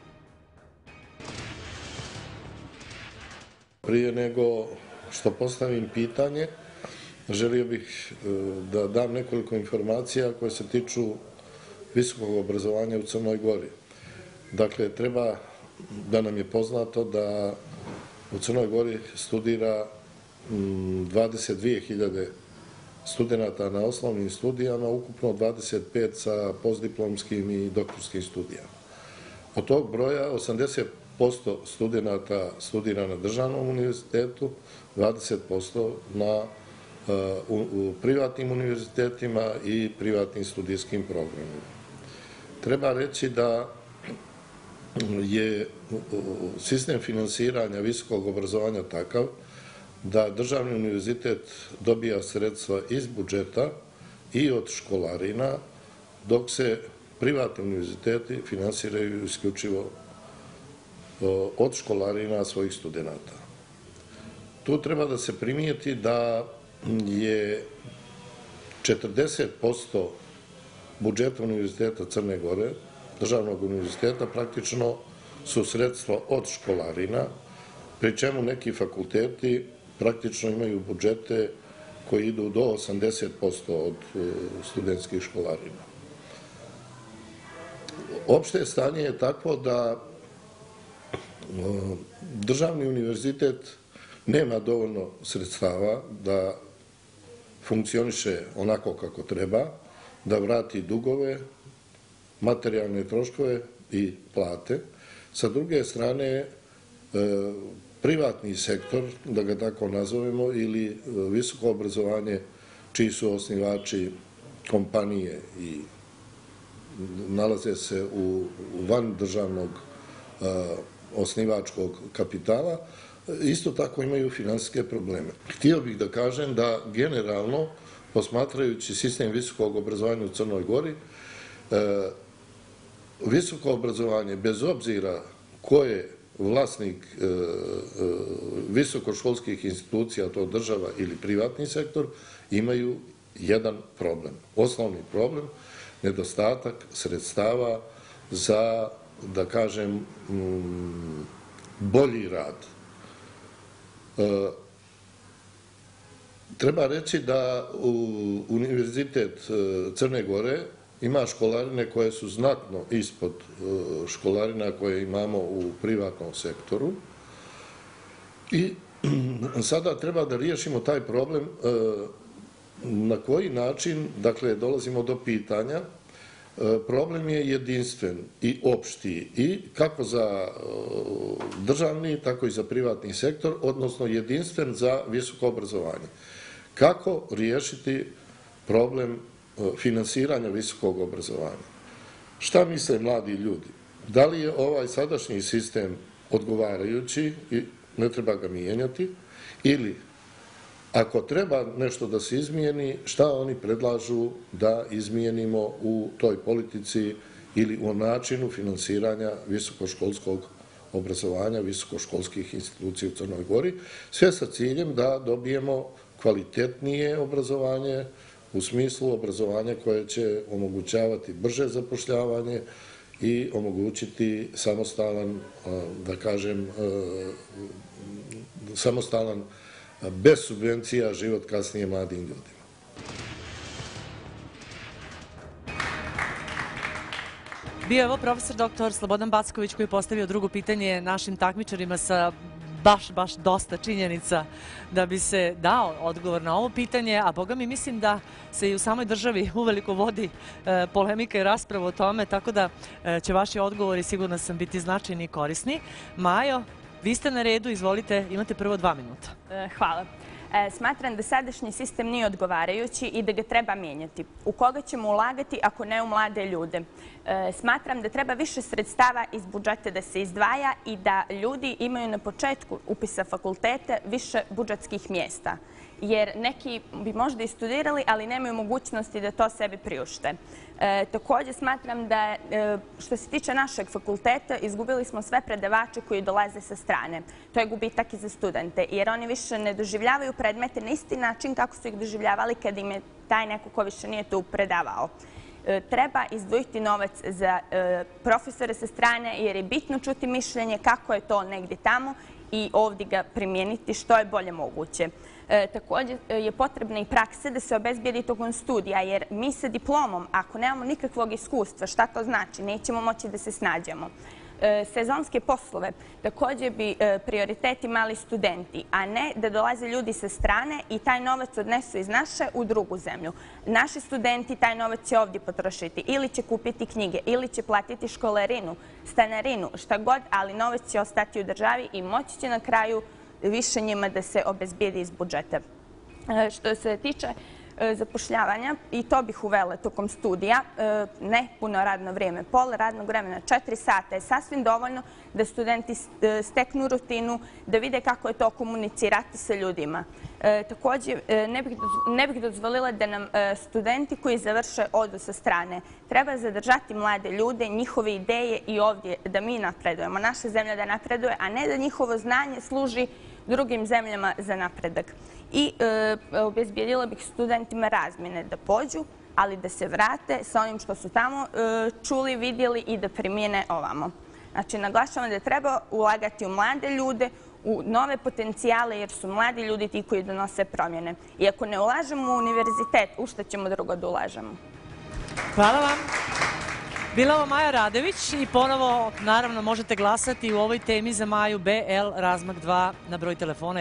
Prije nego što postavim pitanje, želio bih da dam nekoliko informacija koje se tiču visokog obrazovanja u Crnoj Gori. Dakle, treba da nam je poznato da u Crnoj Gori studira 22.000 studenata na osnovnim studijama, ukupno 25 sa postdiplomskim i doktorskim studijama. Od tog broja 80% studenata studira na državnom univerzitetu, 20% u privatnim univerzitetima i privatnim studijskim programima. Treba reći da je sistem finansiranja visokog obrazovanja takav da državni univerzitet dobija sredstva iz budžeta i od školarina, dok se privatni univerziteti finansiraju isključivo od školarina svojih studenata. Tu treba da se primijeti da je 40% budžeta Univerziteta Crne Gore, državnog univerziteta, praktično su sredstva od školarina, pri čemu neki fakulteti praktično imaju budžete koji idu do 80% od studentskih školarina. Opšte stanje je takvo da državni univerzitet nema dovoljno sredstava da funkcioniše onako kako treba, da vrati dugove, materijalne troškove i plate. Sa druge strane, privatni sektor, da ga tako nazovemo, ili visoko obrazovanje, čiji su osnivači kompanije i nalaze se u van državnog osnivačkog kapitala, isto tako imaju finansijske probleme. Htio bih da kažem da generalno, posmatrajući sistem visokog obrazovanja u Crnoj Gori, visoko obrazovanje, bez obzira ko je vlasnik visokoškolskih institucija, to država ili privatni sektor, imaju jedan problem. Osnovni problem, nedostatak sredstava za, da kažem, bolji rad. Treba reći da Univerzitet Crne Gore ima školarine koje su znatno ispod školarina koje imamo u privatnom sektoru i sada treba da riješimo taj problem na koji način, dakle, dolazimo do pitanja. Problem je jedinstven i opšti i kako za državni, tako i za privatni sektor, odnosno jedinstven za visoko obrazovanje. Kako riješiti problem finansiranja visokog obrazovanja? Šta misle mladi ljudi? Da li je ovaj sadašnji sistem odgovarajući i ne treba ga mijenjati, ili ako treba nešto da se izmijeni, šta oni predlažu da izmijenimo u toj politici ili u načinu finansiranja visokoškolskog obrazovanja, visokoškolskih institucija u Crnoj Gori, sve sa ciljem da dobijemo kvalitetnije obrazovanje, u smislu obrazovanja koje će omogućavati brže zapošljavanje i omogućiti samostalan, da kažem, samostalan, bez subvencija, život kasnije mladim ljudima. Bio je ovo profesor dr. Slobodan Backović koji je postavio drugo pitanje našim takmičarima sa baš dosta činjenica da bi se dao odgovor na ovo pitanje, a boga mi mislim da se i u samoj državi uveliko vodi polemika i rasprava o tome, tako da će vaši odgovori, sigurno sam, biti značajni i korisni. Majo, vi ste na redu, izvolite, imate prvo 2 minuta. Hvala. Smatram da sadašnji sistem nije odgovarajući i da ga treba mijenjati. U koga ćemo ulagati ako ne u mlade ljude? Smatram da treba više sredstava iz budžeta da se izdvaja i da ljudi imaju na početku upisa fakulteta više budžetskih mjesta. Jer neki bi možda i studirali, ali nemaju mogućnosti da to sebi priušte. Također smatram da što se tiče našeg fakulteta, izgubili smo sve predavače koji dolaze sa strane. To je gubitak i za studente, jer oni više ne doživljavaju predmete na isti način kako su ih doživljavali kad im je taj neko ko više nije tu predavao. Treba izdvojiti novac za profesore sa strane, jer je bitno čuti mišljenje kako je to negdje tamo i ovdje ga primijeniti što je bolje moguće. Također je potrebna i praksa da se obezbijedi tokom studija, jer mi sa diplomom, ako nemamo nikakvog iskustva, šta to znači? Nećemo moći da se snađemo. Sezonske poslove također bi prioritet imali studenti, a ne da dolaze ljudi sa strane i taj novac odnesu iz naše u drugu zemlju. Naši studenti taj novac će ovdje potrošiti ili će kupiti knjige, ili će platiti školarinu, stanarinu, šta god, ali novac će ostati u državi i moći će na kraju više njima da se obezbijedi iz budžeta. Što se tiče zapošljavanja, i to bih uvela tokom studija, ne puno radno vrijeme, pola radnog vremena, 4 sata je sasvim dovoljno da studenti steknu rutinu, da vide kako je to komunicirati sa ljudima. Također, ne bih dozvolila da nam studenti koji završe odu sa strane. Treba zadržati mlade ljude, njihove ideje i ovdje da mi napredujemo, naša zemlja da napreduje, a ne da njihovo znanje služi drugim zemljama za napredak. I obezbijedila bih studentima razmjene da pođu, ali da se vrate sa onim što su tamo čuli, vidjeli i da primijene ovamo. Znači, naglašavam da treba ulagati u mlade ljude, u nove potencijale, jer su mladi ljudi ti koji donose promjene. I ako ne ulažemo u univerzitet, u šta ćemo drugo da ulažemo? Hvala vam. Bila ovo Maja Radević i ponovo, naravno, možete glasati u ovoj temi za Maju BL Razmak 2 na broj telefona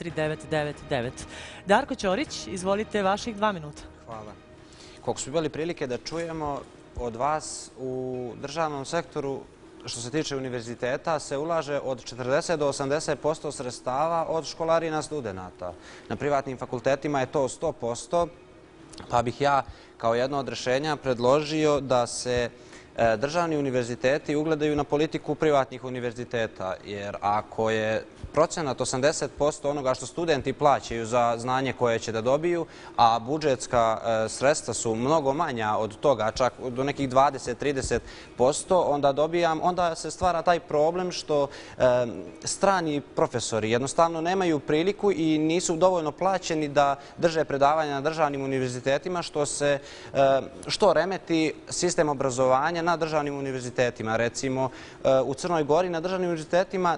14999. Darko Ćorić, izvolite vaših 2 minuta. Hvala. Koliko smo imali prilike da čujemo od vas, u državnom sektoru, što se tiče univerziteta, se ulaže od 40 do 80% sredstava od školarina studenta. Na privatnim fakultetima je to 100%, pa bih ja kao jedno od rješenja predložio da se državni univerziteti ugledaju na politiku privatnih univerziteta, jer ako je procenat 80% onoga što studenti plaćaju za znanje koje će da dobiju, a budžetska sredstva su mnogo manja od toga, čak do nekih 20-30%, onda se stvara taj problem što strani profesori jednostavno nemaju priliku i nisu dovoljno plaćeni da drže predavanja na državnim univerzitetima, što remeti sistem obrazovanja na državnim univerzitetima. Recimo, u Crnoj Gori na državnim univerzitetima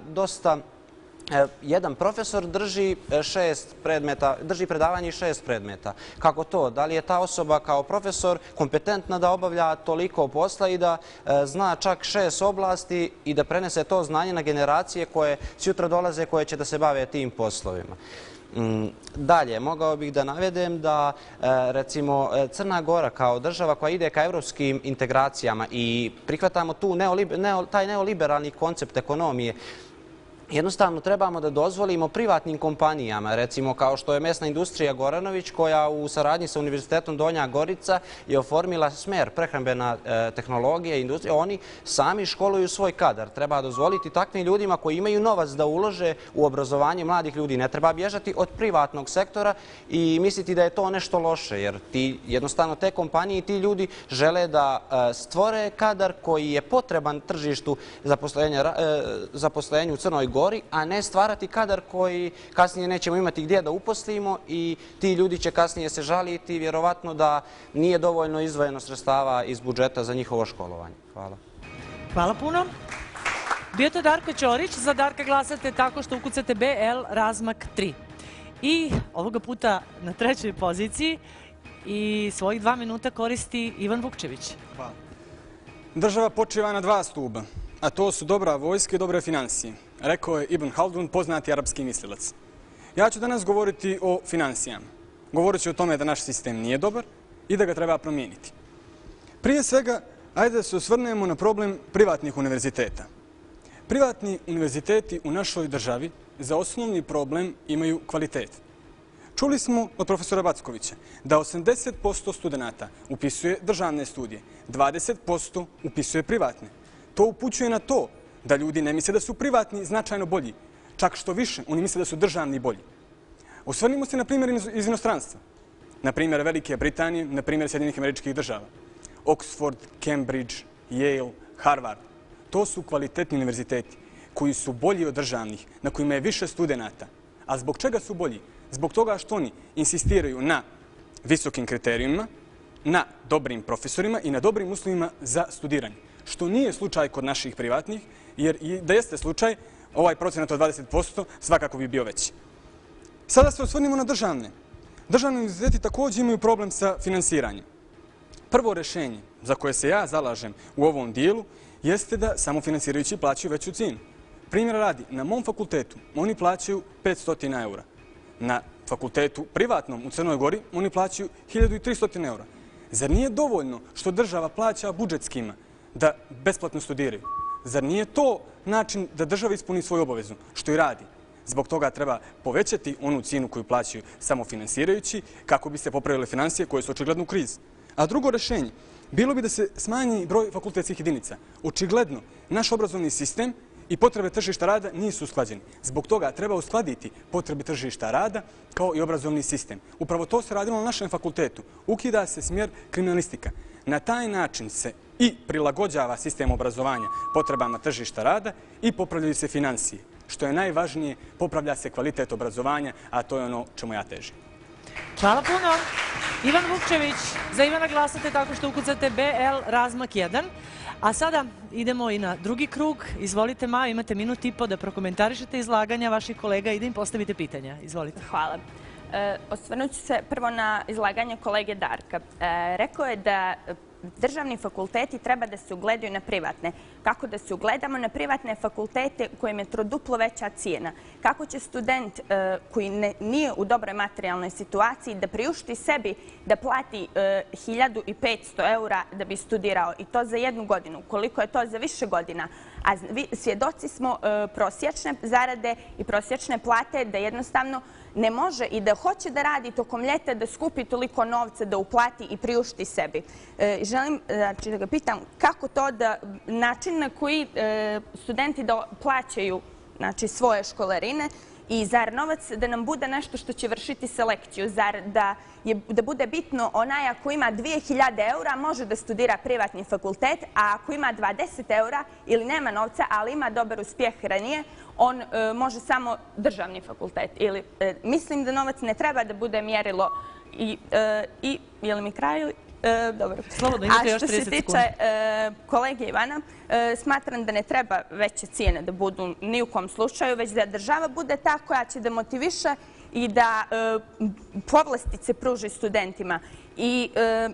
jedan profesor drži predavanje iz 6 predmeta. Kako to? Da li je ta osoba kao profesor kompetentna da obavlja toliko posla i da zna čak 6 oblasti i da prenese to znanje na generacije koje sutra dolaze, koje će da se bave tim poslovima? Dalje, mogao bih da navedem da, recimo, Crna Gora kao država koja ide ka evropskim integracijama i prihvatamo taj neoliberalni koncept ekonomije, jednostavno trebamo da dozvolimo privatnim kompanijama, recimo kao što je mesna industrija Goranović, koja u saradnji sa Univerzitetom Donja Gorica je oformila smer prehrambena tehnologija i industrija. Oni sami školuju svoj kadar. Treba dozvoliti takvim ljudima koji imaju novac da ulože u obrazovanje mladih ljudi. Ne treba bježati od privatnog sektora i misliti da je to nešto loše, jer jednostavno te kompanije i ti ljudi žele da stvore kadar koji je potreban tržištu zaposlenju u Crnoj Gori, a ne stvarati kadar koji kasnije nećemo imati gdje da uposlimo i ti ljudi će kasnije se žaliti vjerovatno da nije dovoljno izdvojeno sredstava iz budžeta za njihovo školovanje. Hvala. Hvala puno. Bio to Darko Ćorić. Za Darka glasate tako što ukucate BL Razmak 3. I ovoga puta na 3. poziciji i svojih 2 minuta koristi Ivan Vukčević. Hvala. Država počiva na 2 stuba, a to su dobra vojska i dobre financije. Rekao je Ibn Haldun, poznati arapski mislilac. Ja ću danas govoriti o finansijama. Govorit ću o tome da naš sistem nije dobar i da ga treba promijeniti. Prije svega, ajde da se osvrnemo na problem privatnih univerziteta. Privatni univerziteti u našoj državi za osnovni problem imaju kvalitet. Čuli smo od profesora Vackovića da 80% studenta upisuje državne studije, 20% upisuje privatne. To upućuje na to da ljudi ne misle da su privatni značajno bolji. Čak što više, oni misle da su državni bolji. Osvrnimo se na primjer iz inostranstva. Na primjer Velike Britanije, na primjer Sjedinjenih Američkih Država. Oxford, Cambridge, Yale, Harvard. To su kvalitetni univerziteti koji su bolji od državnih, na kojima je više studenta. A zbog čega su bolji? Zbog toga što oni insistiraju na visokim kriterijima, na dobrim profesorima i na dobrim uslovima za studiranje. Što nije slučaj kod naših privatnih, jer da jeste slučaj, ovaj procenat od 20% svakako bi bio veći. Sada se osvrnimo na državne. Državni univerziteti također imaju problem sa finansiranjem. Prvo rješenje za koje se ja zalažem u ovom dijelu jeste da samofinansirajući plaćaju veću cijenu. Primjera radi, na mom fakultetu oni plaćaju 500 eura. Na fakultetu privatnom u Crnoj Gori oni plaćaju 1300 eura. Zar nije dovoljno što država plaća budžetskima da besplatno studiraju? Zar nije to način da država ispuni svoju obavezu, što i radi? Zbog toga treba povećati onu cijenu koju plaćaju samofinansirajući kako bi se popravile financije koje su očigledno u krizi. A drugo rješenje bilo bi da se smanji broj fakultetskih jedinica. Očigledno, naš obrazovni sistem i potrebe tržišta rada nisu usklađeni. Zbog toga treba uskladiti potrebe tržišta rada kao i obrazovni sistem. Upravo to se radilo na našem fakultetu. Ukida se smjer kriminalistika. Na taj način se i prilagođava sistem obrazovanja potrebama tržišta rada i popravljaju se financije. Što je najvažnije, popravlja se kvalitet obrazovanja, a to je ono čemu ja težim. Hvala puno. Ivan Vukčević, za Ivana glasate tako što ukucate BL razmak 1. A sada idemo i na drugi krug. Izvolite, Majo, imate minut i po da prokomentarišete izlaganja vaših kolega i da im postavite pitanja. Izvolite. Hvala. Osvrnut ću se prvo na izlaganje kolege Darka. Rekao je da državni fakulteti treba da se ugledaju na privatne. Kako da se ugledamo na privatne fakultete kojim je troduplo veća cijena? Kako će student koji nije u dobroj materijalnoj situaciji da priušti sebi da plati 1500 eura da bi studirao i to za 1 godinu? Koliko je to za više godina? A svjedoci smo prosječne zarade i prosječne plate da jednostavno ne može i da hoće da radi tokom ljeta da skupi toliko novca da uplati i priušti sebi. Želim da ga pitam kako to da način na koji studenti da plaćaju svoje školarine i zar novac da nam bude nešto što će vršiti selekciju, zar da bude bitno onaj ako ima 2000 eura može da studira privatni fakultet, a ako ima 20 eura ili nema novca, ali ima dobar uspjeh ranije, on može samo državni fakultet. Mislim da novac ne treba da bude mjerilo i je li mi kraju? Dobro. A što se tiče kolege Ivana, smatram da ne treba veće cijene da budu ni u kom slučaju, već da država bude ta koja će da motiviše i da povlastice pruži studentima. I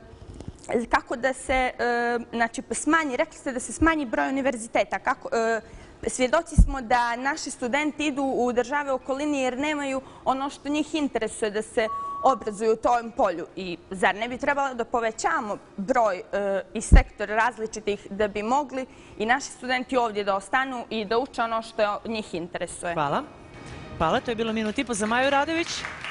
kako da se smanji, rekli ste da se smanji broj univerziteta. Svjedoci smo da naši studenti idu u države okolini jer nemaju ono što njih interesuje da se obrazuju u tom polju. I zar ne bi trebalo da povećamo broj i sektor različitih da bi mogli i naši studenti ovdje da ostanu i da uče ono što njih interesuje? Hvala. Hvala, to je bilo minut i po za Maju Radović.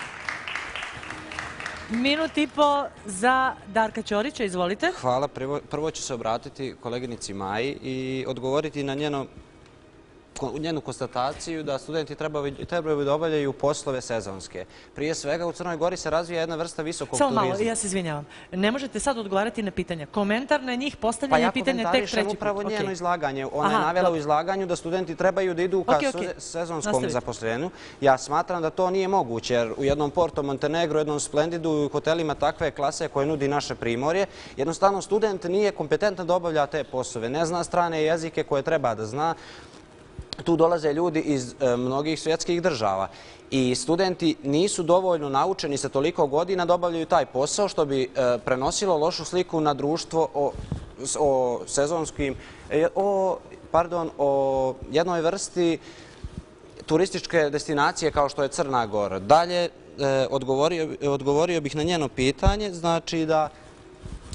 Minut i po za Darka Ćorića, izvolite. Hvala. Prvo ću se obratiti koleginici Maji i odgovoriti na njenu konstataciju da studenti trebaju da obavljaju poslove sezonske. Prije svega u Crnoj Gori se razvija jedna vrsta visokog turizma. Samo malo, ja se izvinjavam. Ne možete sad odgovarati na pitanja. Komentar na njih, postavljanje pitanja tek treći put. Pa ja komentarišem upravo njeno izlaganje. Ona je navela u izlaganju da studenti trebaju da idu ka sezonskom zaposlenju. Ja smatram da to nije moguće, jer u jednom Porto Montenegro, u jednom Splendidu i u hotelima takve klase koje nudi naše Primorje, jednostavno student nije kompetentan da obavlja te poslove. Ne zna strane jezike koje treba da zna. Tu dolaze ljudi iz mnogih svjetskih država i studenti nisu dovoljno naučeni sa toliko godina da obavljaju taj posao, što bi prenosilo lošu sliku na društvo o sezonskim, o jednoj vrsti turističke destinacije kao što je Crna Gora. Dalje, odgovorio bih na njeno pitanje, znači da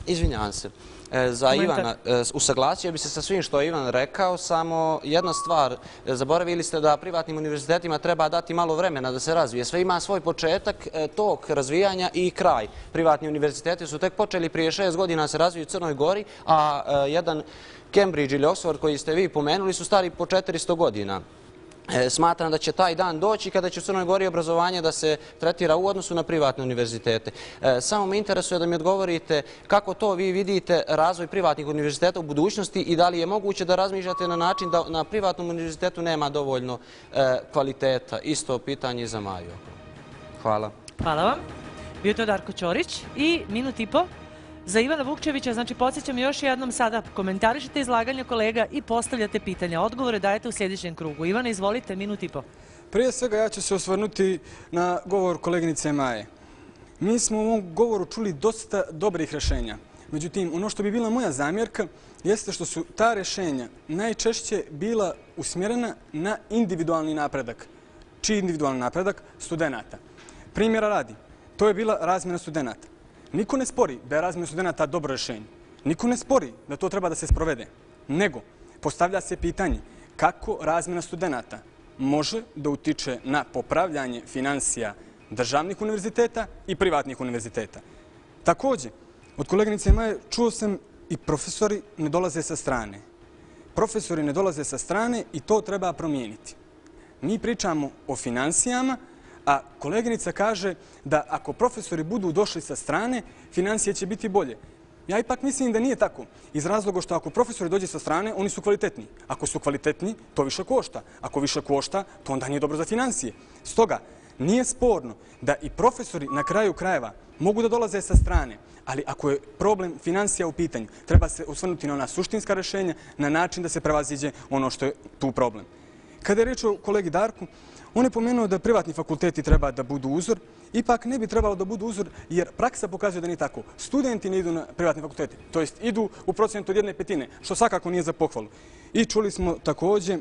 Izvinjavam se. Za Ivana, usaglasio bi se sa svim što je Ivan rekao, samo jedna stvar, zaboravili ste da privatnim univerzitetima treba dati malo vremena da se razvije. Sve ima svoj početak tog razvijanja i kraj. Privatni univerziteti su tek počeli prije 6 godina se razviju u Crnoj Gori, a jedan Cambridge ili Oxford koji ste vi pomenuli su stari po 400 godina. Smatram da će taj dan doći kada će u Crnoj Gori obrazovanje da se tretira u odnosu na privatne univerzitete. Samo me interesuje da mi odgovorite kako to vi vidite razvoj privatnih univerziteta u budućnosti i da li je moguće da razmišljate na način da na privatnom univerzitetu nema dovoljno kvaliteta. Isto pitanje i za Maju. Hvala. Hvala vam. Bio je to Darko Ćorić i minut i po za Ivana Vukčevića. Znači, podsjećam još jednom, sada komentarišite izlaganje kolega i postavljate pitanja. Odgovore dajete u sljedećem krugu. Ivana, izvolite, minut i po. Prije svega ja ću se osvrnuti na govor koleginice Maje. Mi smo u ovom govoru čuli dosta dobrih rješenja. Međutim, ono što bi bila moja zamjerka jeste što su ta rješenja najčešće bila usmjerena na individualni napredak. Čiji individualni napredak? Studenata. Primjera radi, to je bila razmjena studenata. Niko ne spori da je razmjena studenata dobro rješenje. Niko ne spori da to treba da se sprovede. Nego, postavlja se pitanje kako razmjena studenata može da utiče na popravljanje financija državnih univerziteta i privatnih univerziteta. Također, od koleginice Maje čuo sam i profesori ne dolaze sa strane. Profesori ne dolaze sa strane i to treba promijeniti. Mi pričamo o financijama, a koleginica kaže da ako profesori budu došli sa strane, financije će biti bolje. Ja ipak mislim da nije tako. Iz razloga što ako profesori dođe sa strane, oni su kvalitetni. Ako su kvalitetni, to više košta. Ako više košta, to onda nije dobro za financije. Stoga, nije sporno da i profesori na kraju krajeva mogu da dolaze sa strane, ali ako je problem financija u pitanju, treba se osvrnuti na ona suštinska rješenja, na način da se prevaziđe ono što je tu problem. Kada je reč o kolegi Darku, on je pomenuo da privatni fakulteti treba da budu uzor. Ipak ne bi trebalo da budu uzor jer praksa pokazuje da nije tako. Studenti ne idu na privatni fakulteti, to jest idu u procentu od 1/5, što svakako nije za pohvalu. I čuli smo također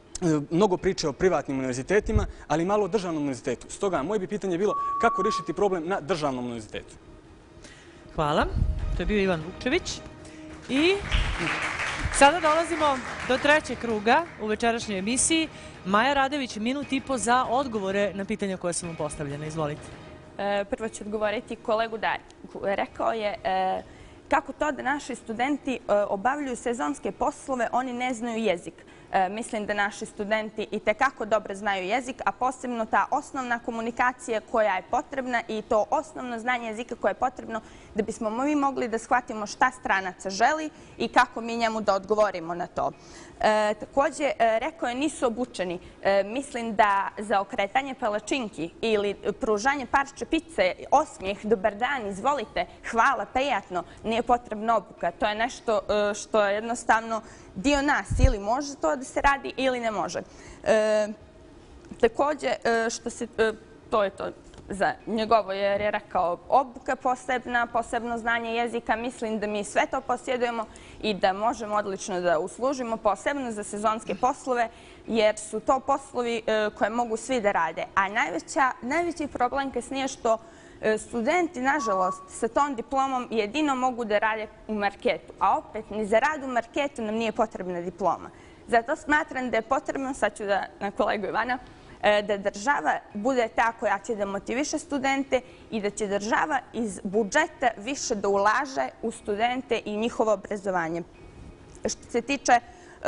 mnogo priče o privatnim univerzitetima, ali malo o državnom univerzitetu. Stoga, moje bi pitanje bilo kako riješiti problem na državnom univerzitetu. Hvala. To je bio Ivan Vukčević. I sada dolazimo do trećeg kruga u večerašnjoj emisiji. Maja Radević, minut i po za odgovore na pitanja koje su mu postavljene. Izvolite. Prvo ću odgovoriti kolegu Darku. Rekao je kako to da naši studenti obavljaju sezonske poslove, oni ne znaju jezik. Mislim da naši studenti i tekako dobro znaju jezik, a posebno ta osnovna komunikacija koja je potrebna i to osnovno znanje jezika koje je potrebno da bismo mi mogli da shvatimo šta stranaca želi i kako mi njemu da odgovorimo na to. Također, rekao je nisu obučeni. Mislim da za okretanje palačinki ili pružanje parče pice, osmijeh, dobar dan, izvolite, hvala, prijatno, nije potrebna obuka. To je nešto što je jednostavno dio nas. Ili može to da se radi ili ne može. Također, to je to za njegovo, jer je rekao obuka posebna, posebno znanje jezika. Mislim da mi sve to posjedujemo i da možemo odlično da uslužimo, posebno za sezonske poslove, jer su to poslovi koje mogu svi da rade. A najveći problem kasnije što studenti, nažalost, sa tom diplomom jedino mogu da rade u marketu. A opet, ni za rad u marketu nam nije potrebna diploma. Zato smatram da je potrebno, sad ću na kolegu Ivana, da država bude ta koja će da motiviše studente i da će država iz budžeta više da ulaže u studente i njihovo obrazovanje. Što se tiče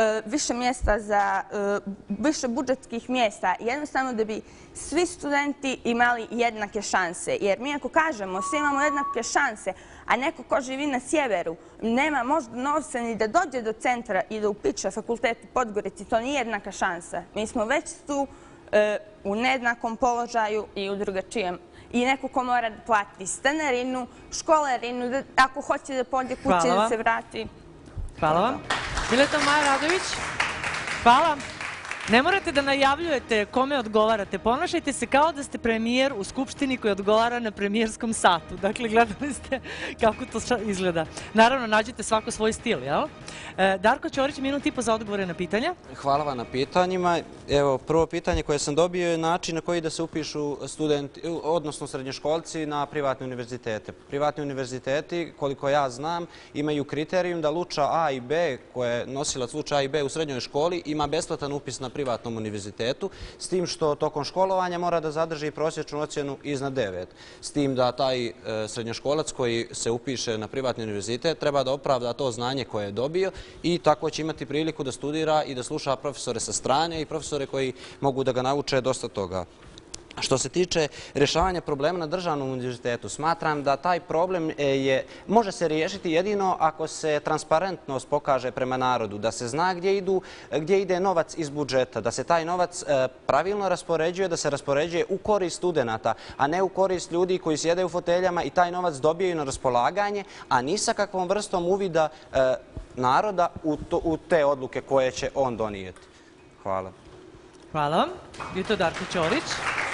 više budžetskih mjesta, jednostavno da bi svi studenti imali jednake šanse. Jer mi ako kažemo svi imamo jednake šanse, a neko ko živi na sjeveru nema možda novca ni da dođe do centra i da upiše fakultet u Podgorici, to nije jednaka šansa. Mi smo već tu u nejednakom položaju i u drugačijem. I neko ko mora da plati stanarinu, školarinu, ako hoće da pođe kući da se vrati. Hvala vam. Bila je to Maja Radović. Hvala. Ne morate da najavljujete kome odgovarate. Ponašajte se kao da ste premijer u Skupštini koji odgovara na premijerskom satu. Dakle, gledali ste kako to izgleda. Naravno, nađete svako svoj stil, jel? Darko Ćorić, minut i po za odgovore na pitanja. Hvala vam na pitanjima. Evo, prvo pitanje koje sam dobio je način na koji da se upišu studenti, odnosno srednjoškolci na privatne univerzitete. Privatni univerziteti, koliko ja znam, imaju kriterijum da luča A i B, koje je nosilac luča A i B u srednjoj školi, ima besplatan upis na privatnom univerzitetu, s tim što tokom školovanja mora da zadrži prosječnu ocjenu iznad 9. S tim da taj srednjoškolac koji se upiše na privatni univerzitet treba da opravda to znanje koje je dobio i tako će imati priliku da studira i da sluša profesore sa strane i profesore koji mogu da ga nauče dosta toga. Što se tiče rješavanja problema na državnom univerzitetu, smatram da taj problem može se riješiti jedino ako se transparentnost pokaže prema narodu, da se zna gdje ide novac iz budžeta, da se taj novac pravilno raspoređuje, da se raspoređuje u korist studenata, a ne u korist ljudi koji sjede u foteljama i taj novac dobijaju na raspolaganje, a ni sa kakvom vrstom uvida naroda u te odluke koje će on donijeti. Hvala. Hvala vam. Je to Darko Ćorić.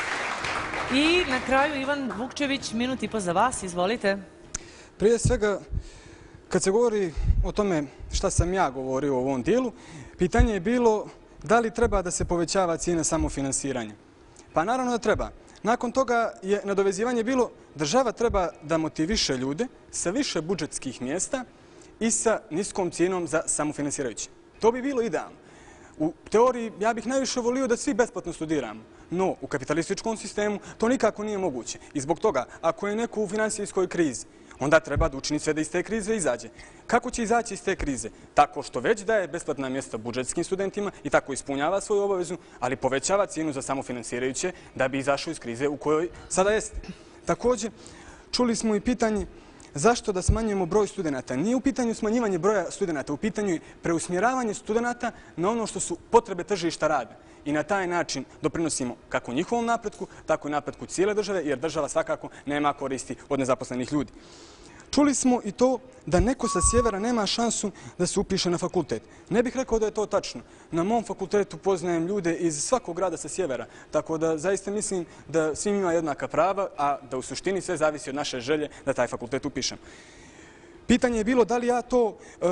I na kraju Ivan Vukčević, minut i po za vas, izvolite. Prije svega, kad se govori o tome šta sam ja govorio u ovom dijelu, pitanje je bilo da li treba da se povećava cijena samofinansiranja. Pa naravno da treba. Nakon toga je nadovezivanje bilo država treba da motiviše ljude sa više budžetskih mjesta i sa niskom cijenom za samofinansirajuće. To bi bilo idealno. U teoriji ja bih najviše volio da svi besplatno studiramo, no u kapitalističkom sistemu to nikako nije moguće. I zbog toga, ako je neko u finansijskoj krizi, onda treba da učini sve da iz te krize izađe. Kako će izaći iz te krize? Tako što već daje besplatna mjesta budžetskim studentima i tako ispunjava svoju obavezu, ali povećava cijenu za samofinansirajuće da bi izašao iz krize u kojoj sada jeste. Također, čuli smo i pitanje zašto da smanjujemo broj studenata. Nije u pitanju smanjivanje broja studenata, u pitanju je preusmjeravanje studenata na ono što su potrebe tržišta rada. I na taj način doprinosimo kako njihovom napretku, tako i napretku cijele države, jer država svakako nema koristi od nezaposlenih ljudi. Čuli smo i to da neko sa sjevera nema šansu da se upiše na fakultet. Ne bih rekao da je to tačno. Na mom fakultetu poznajem ljude iz svakog grada sa sjevera, tako da zaista mislim da svim ima jednaka prava, a da u suštini sve zavisi od naše želje da taj fakultet upišem. Pitanje je bilo da li ja to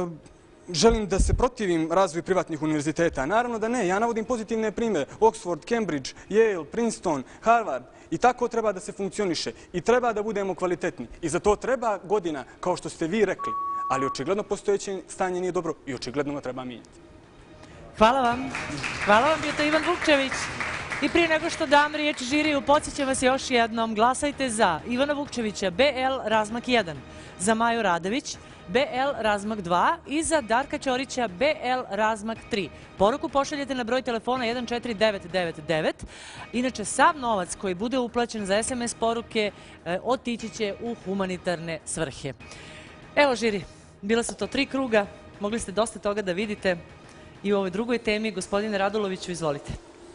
želim da se protivim razvoju privatnih univerziteta. Naravno da ne. Ja navodim pozitivne primjere. Oxford, Cambridge, Yale, Princeton, Harvard. I tako treba da se funkcioniše. I treba da budemo kvalitetni. I za to treba godina, kao što ste vi rekli. Ali očigledno postojeće stanje nije dobro i očigledno ga treba mijenjati. Hvala vam. Hvala vam, bio to Ivan Vukčević. I prije nego što dam riječ žiriju, podsjećam vas još jednom, glasajte za Ivana Vukčevića, BL razmak 1, za Maju Radović, BL razmak 2 i za Darka Ćorića BL razmak 3. Poruku pošaljete na broj telefona 14999. Inače, sav novac koji bude uplaćen za SMS poruke otići će u humanitarne svrhe. Evo žiri, bila su to 3 kruga, mogli ste dosta toga da vidite i u ovoj drugoj temi. Gospodine Raduloviću, izvolite.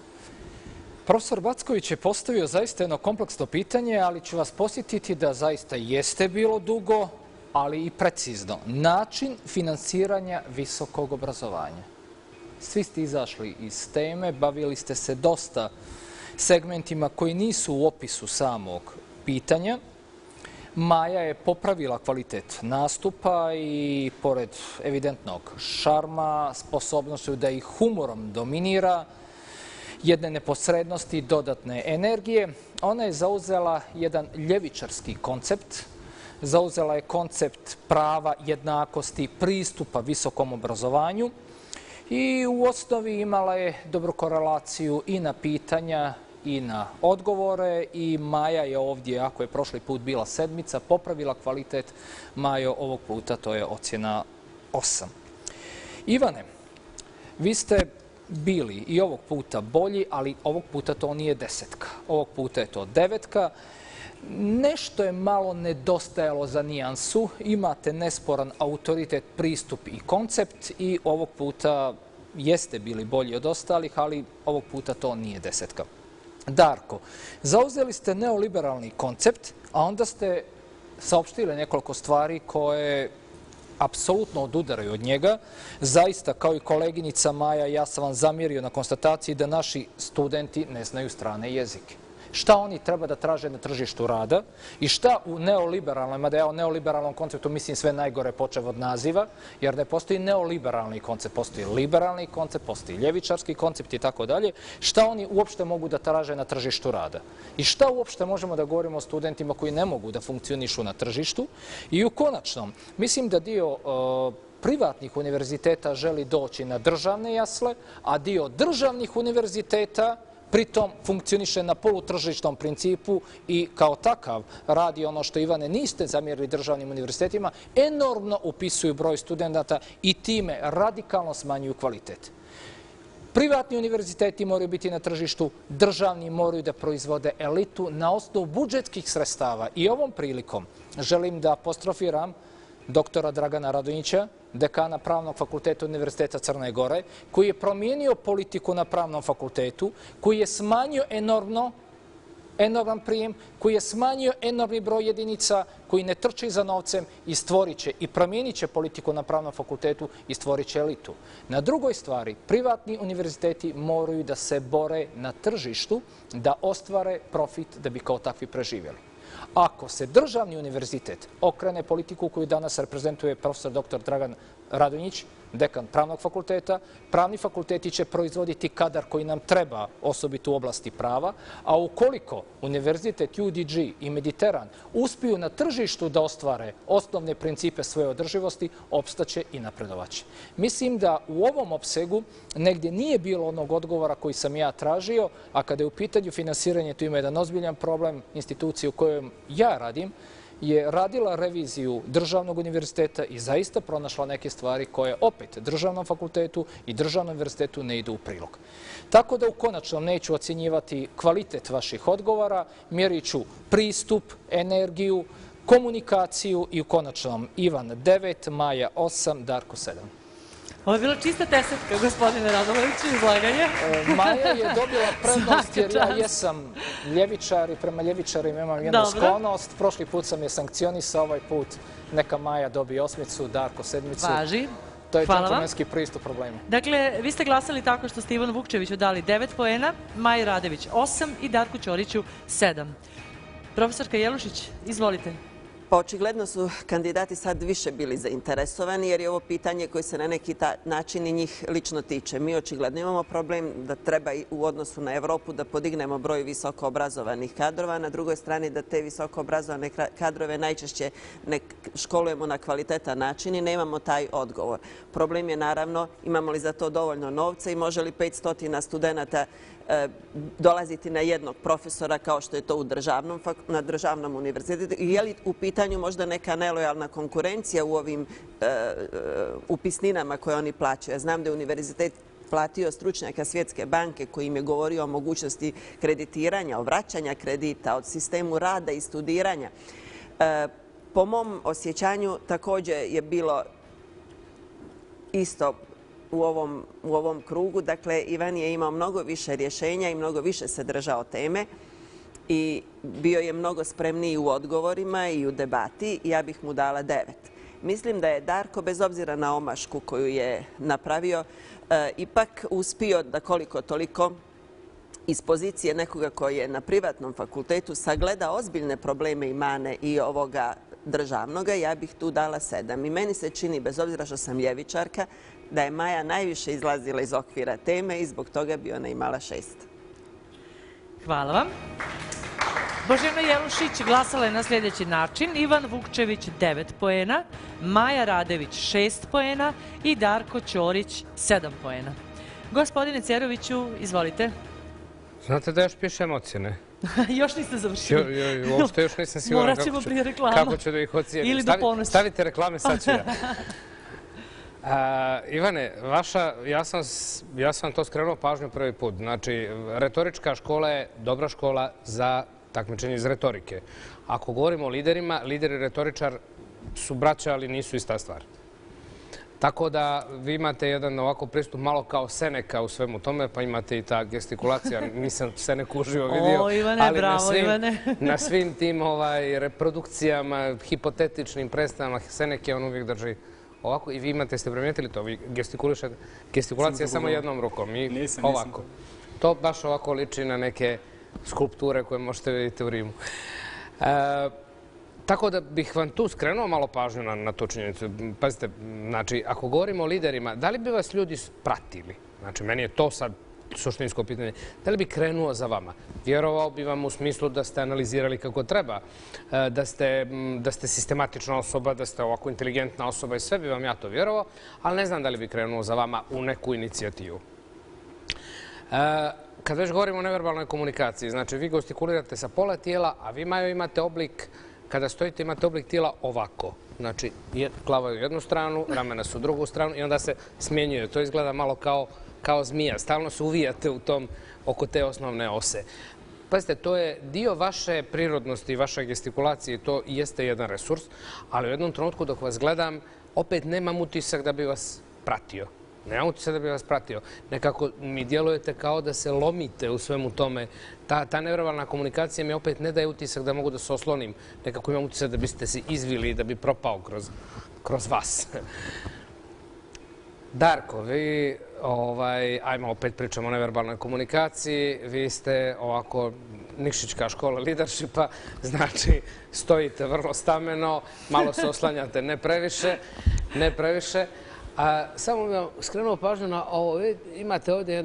Profesor Backović je postavio zaista jedno kompleksno pitanje, ali ću vas posjetiti da zaista jeste bilo dugo, ali i precizno. Način finansiranja visokog obrazovanja. Svi ste izašli iz teme, bavili ste se dosta segmentima koji nisu u opisu samog pitanja. Maja je popravila kvalitet nastupa i pored evidentnog šarma, sposobnošću da ih humorom dominira, jedne neposrednosti i dodatne energije, ona je zauzela jedan ljevičarski koncept. Zauzela je koncept prava, jednakosti, pristupa visokom obrazovanju i u osnovi imala je dobru korelaciju i na pitanja i na odgovore i Maja je ovdje, ako je prošli put bila 7, popravila kvalitet. Majo, ovog puta to je ocjena 8. Ivane, vi ste bili i ovog puta bolji, ali ovog puta to nije 10. Ovog puta je to 9. Nešto je malo nedostajalo za nijansu. Imate nesporan autoritet, pristup i koncept i ovog puta jeste bili bolji od ostalih, ali ovog puta to nije 10. Darko, zauzeli ste neoliberalni koncept, a onda ste saopštili nekoliko stvari koje apsolutno odudaraju od njega. Zaista, kao i koleginica Maja, ja sam vam zamjerio na konstataciji da naši studenti ne znaju strane jezike. šta oni treba da traže na tržištu rada i šta u neoliberalnoj, mada ja o neoliberalnom konceptu mislim sve najgore počev od naziva, jer ne postoji neoliberalni koncept, postoji liberalni koncept, postoji ljevičarski koncept i tako dalje, šta oni uopšte mogu da traže na tržištu rada i šta uopšte možemo da govorimo o studentima koji ne mogu da funkcionišu na tržištu. I u konačnom, mislim da dio privatnih univerziteta želi doći na državne jasle, a dio državnih univerziteta pritom funkcioniše na polutržišnom principu i kao takav radi ono što, Ivane, niste zamjerili državnim univerzitetima, enormno upisuju broj studenta i time radikalno smanjuju kvalitet. Privatni univerziteti moraju biti na tržištu, državni moraju da proizvode elitu na osnovu budžetskih sredstava. I ovom prilikom želim da apostrofiram doktora Dragana Radonjića, dekana Pravnog fakulteta Univerziteta Crne Gore, koji je promijenio politiku na Pravnom fakultetu, koji je smanjio enorman prijem, koji je smanjio enormni broj jedinica, koji ne trči za novcem i stvorit će i promijenit će politiku na Pravnom fakultetu i stvorit će elitu. Na drugoj stvari, privatni univerziteti moraju da se bore na tržištu, da ostvare profit da bi kao takvi preživjeli. Ako se državni univerzitet okrene politiku koju danas reprezentuje profesor dr. Dragan Radonjić, dekan Pravnog fakulteta, pravni fakulteti će proizvoditi kadar koji nam treba, osobito u oblasti prava, a ukoliko Univerzitet UDG i Mediteran uspiju na tržištu da ostvare osnovne principe svoje održivosti, opstaće i napredovaće. Mislim da u ovom opsegu negdje nije bilo onog odgovora koji sam ja tražio, a kada je u pitanju finansiranje, tu ima jedan ozbiljan problem. Institucije u kojoj ja radim je radila reviziju državnog univerziteta i zaista pronašla neke stvari koje opet državnom fakultetu i državnom univerzitetu ne idu u prilog. Tako da u konačnom neću ocjenjivati kvalitet vaših odgovora, mjerit ću pristup, energiju, komunikaciju i u konačnom Ivan 9, Maja 8, Darko 7. Ovo je bila čista tesetka, gospodine Radovoviću, izlaganje. Maja je dobila prednost jer ja jesam ljevičar i prema ljevičarima imam jednu sklonost. Prošli put sam je sankcionisao, ovaj put neka Maja dobije 8, Darko 7. Važi. To je džentlmenski pristup problemu. Dakle, vi ste glasali tako što ste Ivanu Vukčeviću dali 9 poena, Maji Radević 8 i Darku Ćoriću 7. Profesorka Jelušić, izvolite. Pa očigledno su kandidati sad više bili zainteresovani jer je ovo pitanje koje se na neki način i njih lično tiče. Mi očigledno imamo problem da treba u odnosu na Evropu da podignemo broj visoko obrazovanih kadrova, na drugoj strani da te visoko obrazovane kadrove najčešće ne školujemo na kvalitetan način i nemamo taj odgovor. Problem je naravno imamo li za to dovoljno novca i može li 500 studenta dolaziti na jednog profesora kao što je to na državnom univerzitetu i je li u pitanju možda neka nelojalna konkurencija u ovim upisninama koje oni plaćaju. Ja znam da je univerzitet platio stručnjaka Svjetske banke koji im je govorio o mogućnosti kreditiranja, o vraćanja kredita, o sistemu rada i studiranja. Po mom osjećanju također je bilo isto u ovom krugu. Dakle, Ivan je imao mnogo više rješenja i mnogo više se držao teme i bio je mnogo spremniji u odgovorima i u debati. Ja bih mu dala 9. Mislim da je Darko, bez obzira na omašku koju je napravio, ipak uspio da koliko toliko iz pozicije nekoga koji je na privatnom fakultetu sagleda ozbiljne probleme i mane i ovoga državnoga. Ja bih tu dala 7. I meni se čini, bez obzira što sam ljevičarka, da je Maja najviše izlazila iz okvira teme i zbog toga bi ona imala 6. Hvala vam. Božena Jelušić glasala je na sljedeći način. Ivan Vukčević 9 poena, Maja Radević 6 poena i Darko Ćorić 7 poena. Gospodine Ceroviću, izvolite. Znate da još pišem ocjene? Još niste završili. Uopšte još nisam siguran kako ću da ih ocijenim. Ili do ponoći. Stavite reklame, sad ću ja. Ivane, ja sam to skrenuo pažnju prvi put. Znači, retorička škola je dobra škola za takmičenje iz retorike. Ako govorimo o liderima, lider i retoričar su braća, ali nisu ista stvar. Tako da vi imate jedan ovako pristup malo kao Seneka u svemu tome, pa imate i ta gestikulacija. Nisam Seneku uživo vidio, ali na svim tim reprodukcijama, hipotetičnim predstavama Seneke on uvijek drži ovako. I vi ste primijetili to, vi gestikulacija je samo jednom rukom i ovako. To baš ovako liči na neke skulpture koje možete vidjeti u Rimu. Tako da bih vam tu skrenuo malo pažnju na tu činjenicu. Pazite, znači, ako govorimo o liderima, da li bi vas ljudi pratili? Znači, meni je to sad suštinsko pitanje. Da li bi krenuo za vama? Vjerovao bi vam u smislu da ste analizirali kako treba, da ste sistematična osoba, da ste ovako inteligentna osoba i sve bi vam ja to vjerovao, ali ne znam da li bi krenuo za vama u neku inicijativu. Kad već govorimo o neverbalnoj komunikaciji, znači vi gestikulirate sa pola tijela, a vi imate oblik, kada stojite imate oblik tijela ovako. Znači, glava je u jednu stranu, ramena su u drugu stranu i onda se smjenjuje. To izgleda malo kao zmija. Stalno se uvijate oko te osnovne ose. Pazite, to je dio vaše prirodnosti i vaše gestikulacije. To jeste jedan resurs, ali u jednom trenutku dok vas gledam, opet nemam utisak da bi vas pratio. Nemam utisak da bi vas pratio. Nekako mi djelujete kao da se lomite u svemu tome. Ta neverbalna komunikacija mi opet ne daje utisak da mogu da se oslonim. Nekako imam utisak da biste se izvili i da bi propao kroz vas. Darko, vi, ajmo opet pričamo o neverbalnoj komunikaciji, vi ste ovako Nikšićka škola leadershipa, znači stojite vrlo stameno, malo se oslanjate, ne previše. Samo bih vam skrenuo pažnju na ovo, imate ovdje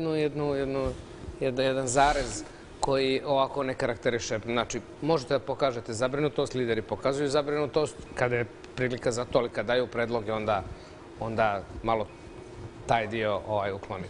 jedan zarez koji ovako ne karakteriše. Znači, možete da pokažete zabrinutost, lideri pokazuju zabrinutost, kada je prilika za to, ali kada daju predloge, onda malo taj dio ukloniti.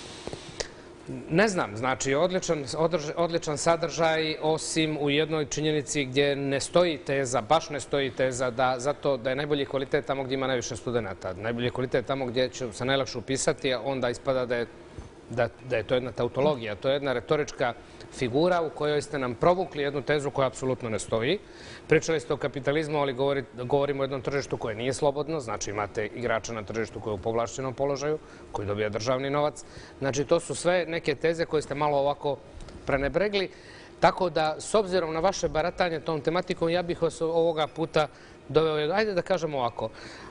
Ne znam, znači odličan sadržaj, osim u jednoj činjenici gdje ne stoji teza, baš ne stoji teza zato da je najbolji kvalitet tamo gdje ima najviše studenta. Najbolji kvalitet tamo gdje će se najlakše upisati, onda ispada da je to jedna tautologija, to je jedna retorička figura u kojoj ste nam provukli jednu tezu koja apsolutno ne stoji. Pričali ste o kapitalizmu, ali govorimo o jednom tržištu koje nije slobodno, znači imate igrača na tržištu koji je u povlašćenom položaju, koji dobija državni novac. Znači to su sve neke teze koje ste malo ovako prenebregli. Tako da, s obzirom na vaše baratanje tom tematikom, ja bih vas ovoga puta doveo, ajde da kažemo ovako,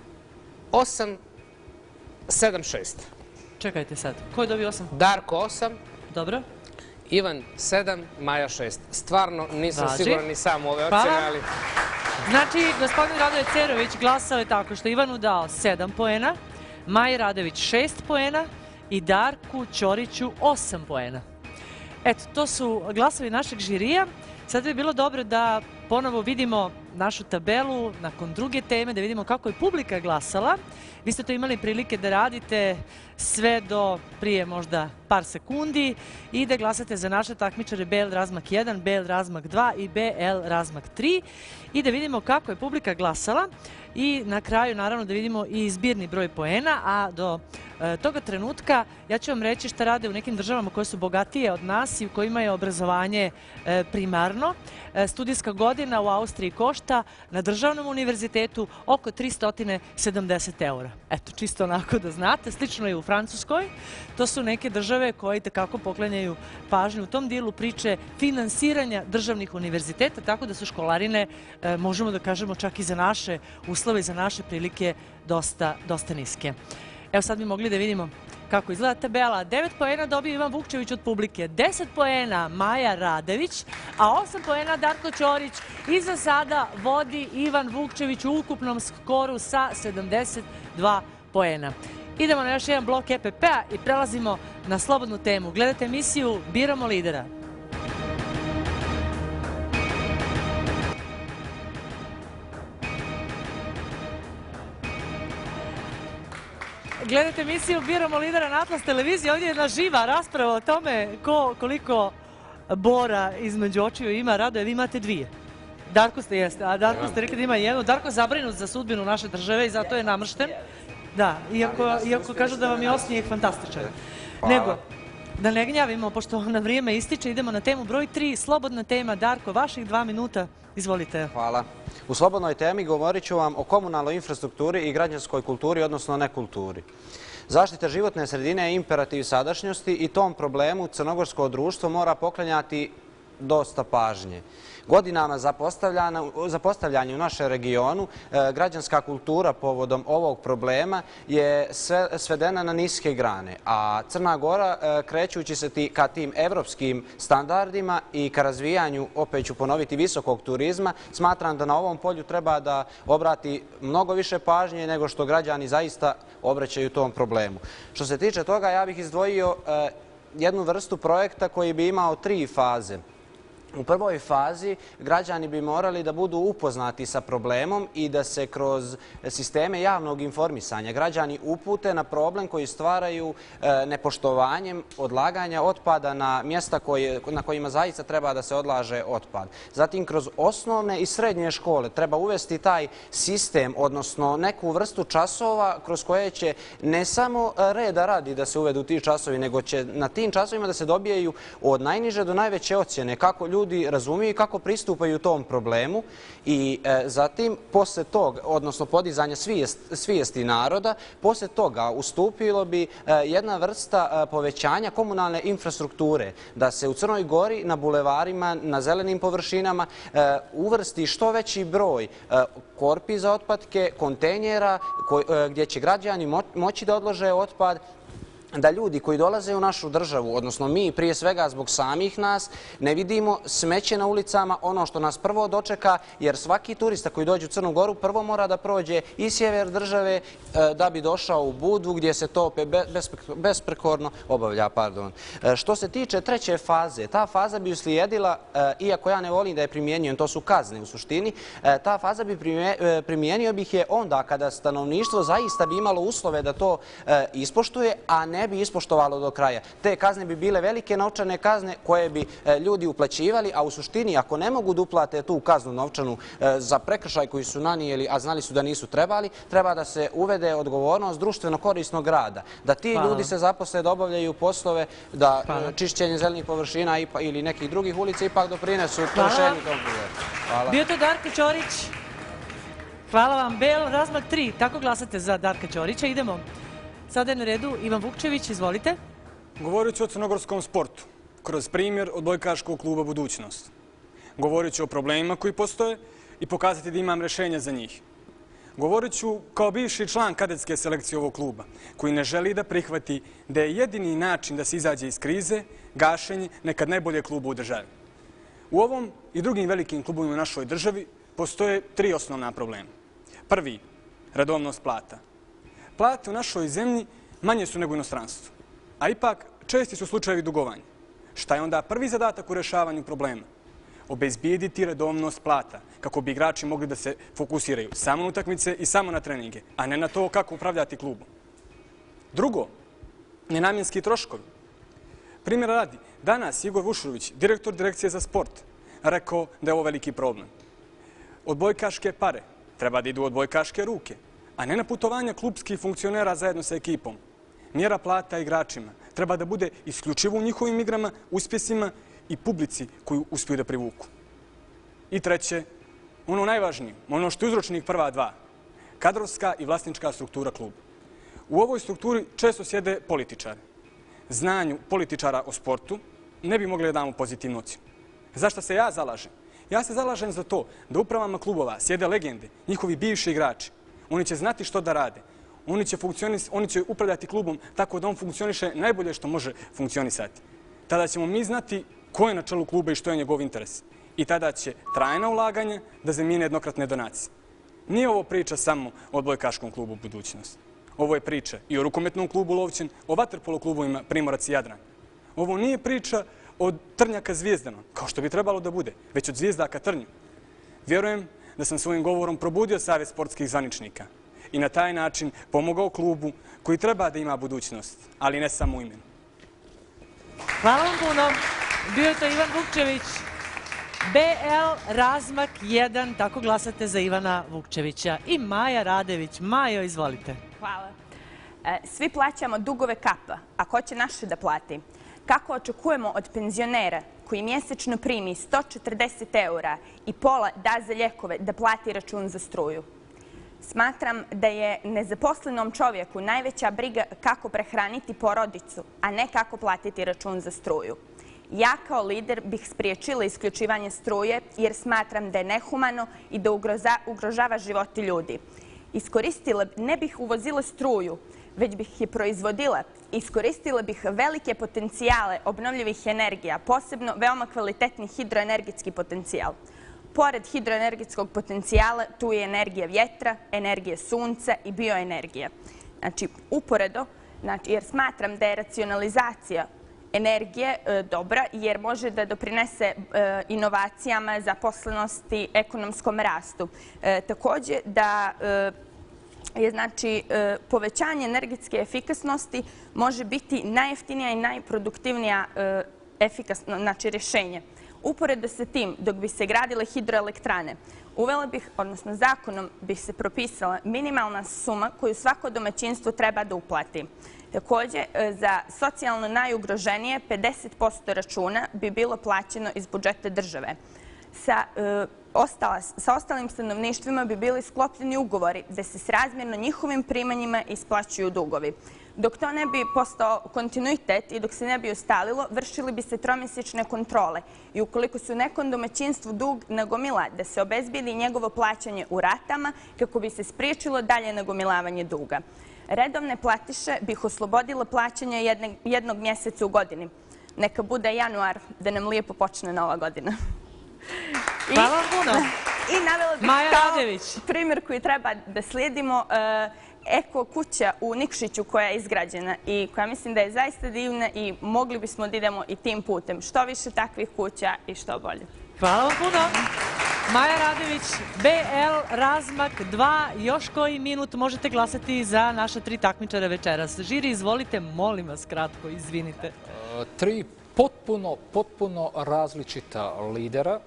8, 7, 6. Čekajte sad, ko je dobio 8? Darko 8. Dobro. Ivan 7, Maja 6. Stvarno nisam siguran ni sam u ove ocjene, ali... Znači, gospodin Radoje Cerović glasao je tako što Ivanu dao 7 poena, Maji Radović 6 poena i Darku Ćoriću 8 poena. Eto, to su glasovi našeg žirija. Sad bi bilo dobro da ponovo vidimo našu tabelu nakon druge teme, da vidimo kako je publika glasala. Vi ste to imali prilike da radite sve do prije možda par sekundi i da glasate za naše takmičare BL Razmak 1, BL Razmak 2 i BL Razmak 3 i da vidimo kako je publika glasala i na kraju naravno da vidimo i zbirni broj poena, a do toga trenutka ja ću vam reći šta rade u nekim državama koje su bogatije od nas i u kojima je obrazovanje primarno. Studijska godina u Austriji košta na državnom univerzitetu oko 370 eura. Eto, čisto onako da znate. Slično je u Francuskoj. To su neke države koje i tekako poklanjaju pažnju u tom dijelu priče finansiranja državnih univerziteta, tako da su školarine, možemo da kažemo čak i za naše uslove i za naše prilike dosta niske. Evo sad bi mogli da vidimo kako izgleda tabela. 9 poena dobio Ivan Vukčević od publike, 10 poena Maja Radević, a 8 poena Darko Ćorić. I za sada vodi Ivan Vukčević u ukupnom skoru sa 72 poena. Idemo na još jedan blok EPP-a i prelazimo na slobodnu temu. Gledate emisiju Biramo lidera. Gledate emisiju Biramo lidera na Atlas televiziji. Ovdje je jedna živa rasprava o tome koliko bora između očiju ima. Radoje, vi imate 2. Darko ste rekli da ima 1. Darko je zabrinut za sudbinu naše države i zato je namršten. Da, iako kažu da vam je osmijeh fantastičan. Nego, da ne gnjavimo, pošto na vrijeme ističe, idemo na temu broj 3, slobodna tema. Darko, vaših 2 minuta, izvolite. Hvala. U slobodnoj temi govorit ću vam o komunalnoj infrastrukturi i građanskoj kulturi, odnosno nekulturi. Zaštita životne sredine je imperativ sadašnjosti i tom problemu crnogorsko društvo mora poklanjati dosta pažnje. Godinama zapostavljanje u našem regionu, građanska kultura povodom ovog problema je svedena na niske grane, a Crna Gora, krećući se ka tim evropskim standardima i ka razvijanju, opet ću ponoviti, visokog turizma, smatram da na ovom polju treba da obrati mnogo više pažnje nego što građani zaista obraćaju tom problemu. Što se tiče toga, ja bih izdvojio jednu vrstu projekta koji bi imao 3 faze. U prvoj fazi građani bi morali da budu upoznati sa problemom i da se kroz sisteme javnog informisanja građani upute na problem koji stvaraju nepoštovanjem odlaganja otpada na mjesta na kojima zaista treba da se odlaže otpad. Zatim, kroz osnovne i srednje škole treba uvesti taj sistem, odnosno neku vrstu časova kroz koje će ne samo reda radi da se uvedu ti časovi, nego će na tim časovima da se dobijaju od najniže do najveće ocjene kako ljudi razumiju i kako pristupaju tom problemu i zatim posle toga, odnosno podizanja svijesti naroda, posle toga ustupilo bi jedna vrsta povećanja komunalne infrastrukture, da se u Crnoj Gori na bulevarima, na zelenim površinama uvrsti što veći broj korpi za otpadke, kontejnera gdje će građani moći da odlože otpad, da ljudi koji dolaze u našu državu, odnosno mi prije svega zbog samih nas, ne vidimo smeće na ulicama, ono što nas prvo dočeka, jer svaki turista koji dođe u Crnu Goru prvo mora da prođe i sjever države da bi došao u Budvu gdje se to besprekorno obavlja. Što se tiče treće faze, ta faza bi uslijedila, iako ja ne volim da je primjenjujem, to su kazne u suštini, ta faza bi primijenio bih je onda kada stanovništvo zaista bi imalo uslove da to ispoštuje, a ne bi ispoštovalo do kraja. Te kazne bi bile velike novčane kazne koje bi ljudi uplaćivali, a u suštini ako ne mogu da uplate tu kaznu novčanu za prekršaj koji su nanijeli, a znali su da nisu trebali, treba da se uvede odgovornost društveno korisnog rada. Da ti ljudi se zaposle da obavljaju poslove, da čišćenje zelenih površina ili nekih drugih ulica ipak doprinesu rešenju tog problema. Bio to Darko Ćorić. Hvala vam. Bel, razmak 3. Tako glasate za Darka Ćorića. Idemo. Sada je na redu Ivan Vukčević, izvolite. Govorit ću o crnogorskom sportu, kroz primjer odbojkaškog kluba Budućnost. Govorit ću o problemima koji postoje i pokazati da imam rješenja za njih. Govorit ću kao bivši član kadetske selekcije ovog kluba, koji ne želi da prihvati da je jedini način da se izađe iz krize gašenje nekad najbolje kluba u državi. U ovom i drugim velikim klubovima u našoj državi postoje 3 osnovna problema. Prvi, redovnost plata. Plate u našoj zemlji manje su nego u inostranstvu, a ipak česti su slučajevi dugovanja. Šta je onda prvi zadatak u rješavanju problema? Obezbijediti redovnost plata, kako bi igrači mogli da se fokusiraju samo na utakmice i samo na treninge, a ne na to kako upravljati klubom. Drugo, nenamjenski troškovi. Primjera radi, danas Igor Vušurović, direktor Direkcije za sport, rekao da je ovo veliki problem. Odbojkaške pare treba da idu u odbojkaške ruke, a ne na putovanja klubskih funkcionera zajedno sa ekipom. Mjera plata igračima treba da bude isključivo u njihovim igrama, uspjesima i publici koju uspiju da privuku. I treće, ono najvažnije, ono što je uzročnik prva 2, kadrovska i vlasnička struktura kluba. U ovoj strukturi često sjede političari. Znanju političara o sportu ne bi mogli da damo pozitivnu ocjenu. Zašto se ja zalažem? Ja se zalažem za to da u upravama klubova sjede legende, njihovi bivši igrači. Oni će znati što da rade. Oni će upravljati klubom tako da on funkcioniše najbolje što može funkcionisati. Tada ćemo mi znati ko je na čelu kluba i što je njegov interes. I tada će trajna ulaganja da zamijene jednokratne donacije. Nije ovo priča samo o odbojkaškom klubu Budućnost. Ovo je priča i o rukometnom klubu Lovćen, o vaterpolo klubovima Primorac i Jadran. Ovo nije priča od Trnjaka Zvijezdano, kao što bi trebalo da bude, već od Zvijezdaka Trnju. Vjerujem da sam svojim govorom probudio Savez sportskih zvaničnika i na taj način pomogao klubu koji treba da ima budućnost, ali ne samo u imenu. Hvala vam puno. Bio je to Ivan Vukčević. BL razmak 1, tako glasate za Ivana Vukčevića. I Maja Radević. Majo, izvolite. Hvala. Svi plaćamo dugove kapa, a ko će naše da plati? Kako očekujemo od penzionera koji mjesečno primi 140 € i pola da za ljekove da plati račun za struju? Smatram da je nezaposlenom čovjeku najveća briga kako prehraniti porodicu, a ne kako platiti račun za struju. Ja kao lider bih spriječila isključivanje struje jer smatram da je nehumano i da ugrožava životi ljudi. Ne bih uvozila struju, već bih je proizvodila. Iskoristila bih velike potencijale obnovljivih energija, posebno veoma kvalitetni hidroenergetski potencijal. Pored hidroenergetskog potencijala, tu je energija vjetra, energija sunca i bioenergija. Znači, uporedo, jer smatram da je racionalizacija energije dobra, jer može da doprinese inovacijama, zaposlenosti, ekonomskom rastu. Također da je povećanje energetske efikasnosti može biti najjeftinija i najproduktivnija rješenje. Uporedo sa tim, dok bi se gradile hidroelektrane, uvela bih, odnosno zakonom bi se propisala minimalna suma koju svako domaćinstvo treba da uplati. Također, za socijalno najugroženije 50% računa bi bilo plaćeno iz budžeta države. Sa ostalim stanovništvima bi bili sklopljeni ugovori da se srazmjerno njihovim primanjima isplaćuju dugovi. Dok to ne bi postao kontinuitet i dok se ne bi ustalilo, vršili bi se tromjesečne kontrole i ukoliko se u nekom domaćinstvu dug nagomila, da se obezbijedi njegovo plaćanje u ratama kako bi se spriječilo dalje nagomilavanje duga. Redovne platiše bih oslobodila plaćanja jednog mjeseca u godini. Neka bude januar, da nam lijepo počne nova godina. Hvala vam puno. I navela bih kao primjer koji treba da slijedimo eko kuća u Nikšiću koja je izgrađena i koja mislim da je zaista divna i mogli bismo da idemo i tim putem. Što više takvih kuća i što bolje. Hvala vam puno. Maja Radević, BL Razmak 2, još koji minut možete glasati za naša 3 takmičara večeras. Žiri, izvolite, molim vas kratko, izvinite. 3 potpuno različita lidera.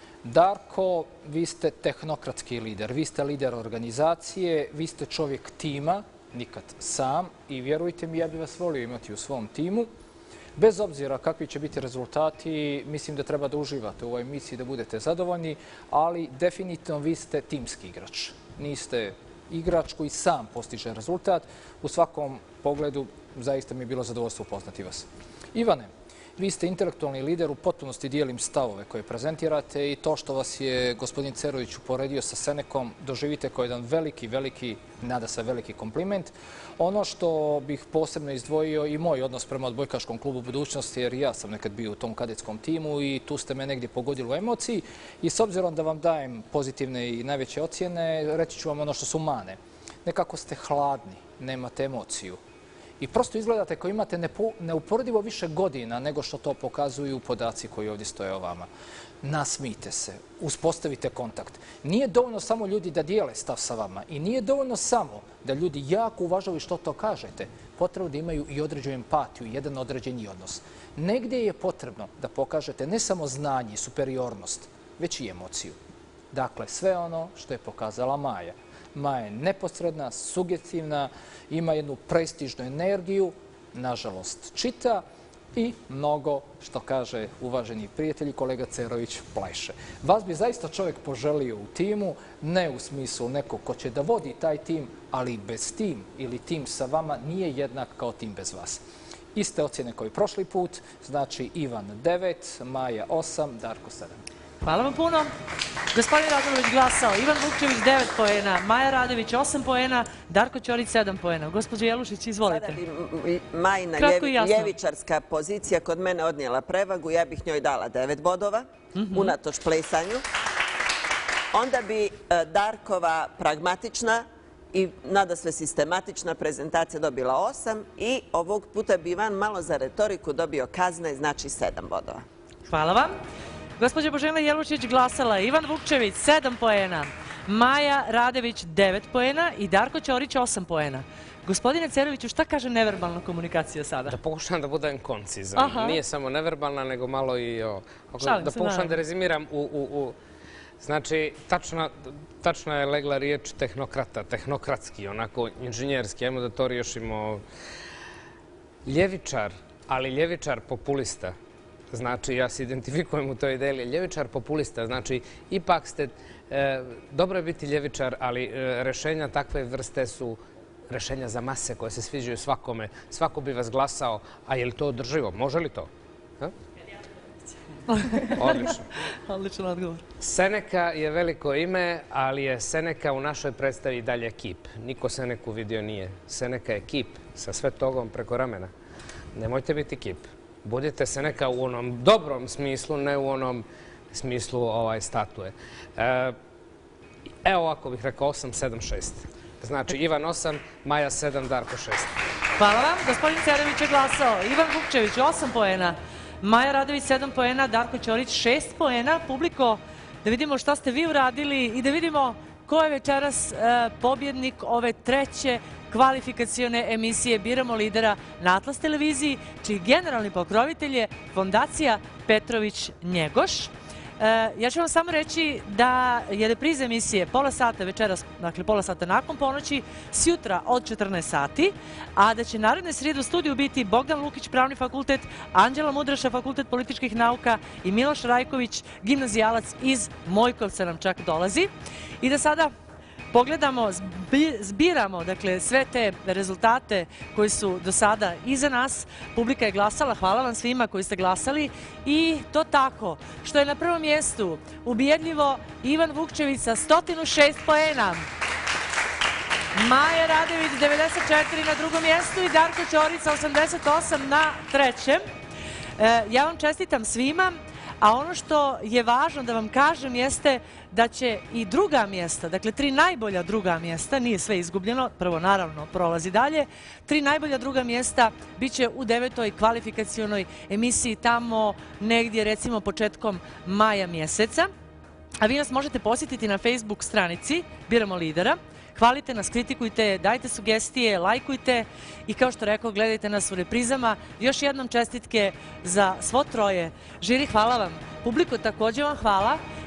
Darko, vi ste tehnokratski lider, vi ste lider organizacije, vi ste čovjek tima, nikad sam i vjerujte mi, ja bih vas volio imati u svom timu. Bez obzira kakvi će biti rezultati, mislim da treba da uživate u ovoj emisiji, da budete zadovoljni, ali definitivno vi ste timski igrač. Niste igrač koji sam postiže rezultat. U svakom pogledu zaista mi je bilo zadovoljstvo upoznati vas. Ivane, vi ste intelektualni lider, u potpunosti dijelim stavove koje prezentirate i to što vas je gospodin Cerović uporedio sa Senekom doživite kao jedan veliki, nada se veliki kompliment. Ono što bih posebno izdvojio i moj odnos prema odbojkaškom klubu budućnosti, jer ja sam nekad bio u tom kadetskom timu i tu ste me negdje pogodili u emociji i s obzirom da vam dajem pozitivne i najveće ocjene, reći ću vam ono što su mane. Nekako ste hladni, nemate emociju. I prosto izgledate kao imate neuporedivo više godina nego što to pokazuju podaci koji ovdje stoje o vama. Nasmijte se, uspostavite kontakt. Nije dovoljno samo ljudi da dijele stav sa vama i nije dovoljno samo da ljudi jako uvažavaju što to kažete. Potrebno da imaju i određenu empatiju, jedan određeni odnos. Negdje je potrebno da pokažete ne samo znanje i superiornost, već i emociju. Dakle, sve ono što je pokazala Maja. Maja je neposredna, sugestivna, ima jednu prestižnu energiju, nažalost čita i mnogo, što kaže uvaženi prijatelji, kolega Cerović, pleše. Vas bi zaista čovjek poželio u timu, ne u smislu nekog ko će da vodi taj tim, ali bez tim ili tim sa vama nije jednak kao tim bez vas. Iste ocjene koji prošli put, znači Ivan 9, Maja 8, Darko 7. Hvala vam puno. Gospodin Radolović glasao, Ivan Vukčević 9 poena, Maja Radević 8 poena, Darko Ćorić 7 poena. Gospođo Jelušić, izvolite. Sada bi Majina ljevičarska pozicija kod mene odnijela prevagu, ja bih njoj dala 9 bodova, unatoč plesanju. Onda bi Darkova pragmatična i nadasve sistematična prezentacija dobila 8 i ovog puta bi Ivan malo za retoriku dobio kazne, znači 7 bodova. Hvala vam. Gospođa Božena Jelušić glasala, Ivan Vukčević 7 poena, Maja Radević 9 poena i Darko Ćorić 8 poena. Gospodine Ceroviću, šta kaže neverbalna komunikacija sada? Da pokušam da budem koncizan. Nije samo neverbalna, nego malo i... Da pokušam da rezimiram u... Znači, tačno je legla riječ tehnokrata, tehnokratski, onako inženjerski. Ajmo da to riješimo. Ljevičar, ali ljevičar populista. Znači, ja se identifikujem u toj ideji. Ljevičar populista, znači, ipak ste... Dobro je biti ljevičar, ali rešenja takve vrste su rešenja za mase koje se sviđaju svakome. Svako bi vas glasao, a je li to održivo? Može li to? Odlično. Odličan odgovor. Seneka je veliko ime, ali je Seneka u našoj predstavi i dalje kip. Niko Seneku vidio nije. Seneka je kip sa sve togom preko ramena. Nemojte biti kip. Budite Seneka u onom dobrom smislu, ne u onom smislu statue. Evo ovako bih rekao 8, 7, 6. Znači Ivan 8, Maja 7, Darko 6. Hvala vam. Gospodin Cerević je glasao. Ivan Vukčević 8 poena. Maja Radović 7 poena, Darko Ćorić 6 poena. Publiko, da vidimo šta ste vi uradili i da vidimo ko je večeras pobjednik ove treće kvalifikacione emisije Biramo lidera na Atlas televiziji, čiji generalni pokrovitelj je Fondacija Petrović Njegoš. Ja ću vam samo reći da je repriza emisije pola sata večeras, dakle pola sata nakon ponoći, sjutra od 14 sati, a da će naredne srijede u studiju biti Bogdan Lukić, Pravni fakultet, Anđela Mudraša, Fakultet političkih nauka i Miloš Rajković, gimnazijalac iz Mojkovca nam čak dolazi. I da sada pogledamo, zbiramo dakle, sve te rezultate koji su do sada iza nas. Publika je glasala, hvala vam svima koji ste glasali. I to tako, što je na prvom mjestu ubjedljivo Ivan Vukčević sa 106 poena. Maja Radović 94 na drugom mjestu i Darko Ćorić sa 88 na trećem. Ja vam čestitam svima. A ono što je važno da vam kažem jeste da će i druga mjesta, dakle 3 najbolja druga mjesta, nije sve izgubljeno, prvo naravno prolazi dalje, 3 najbolja druga mjesta bit će u 9. kvalifikacionoj emisiji tamo negdje recimo početkom maja mjeseca. A vi nas možete posjetiti na Facebook stranici Biramo lidera. Hvalite nas, kritikujte, dajte sugestije, lajkujte i kao što rekao, gledajte nas u reprizama. Još jednom čestitke za svo troje. Žiri, hvala vam. Publiko, također vam hvala.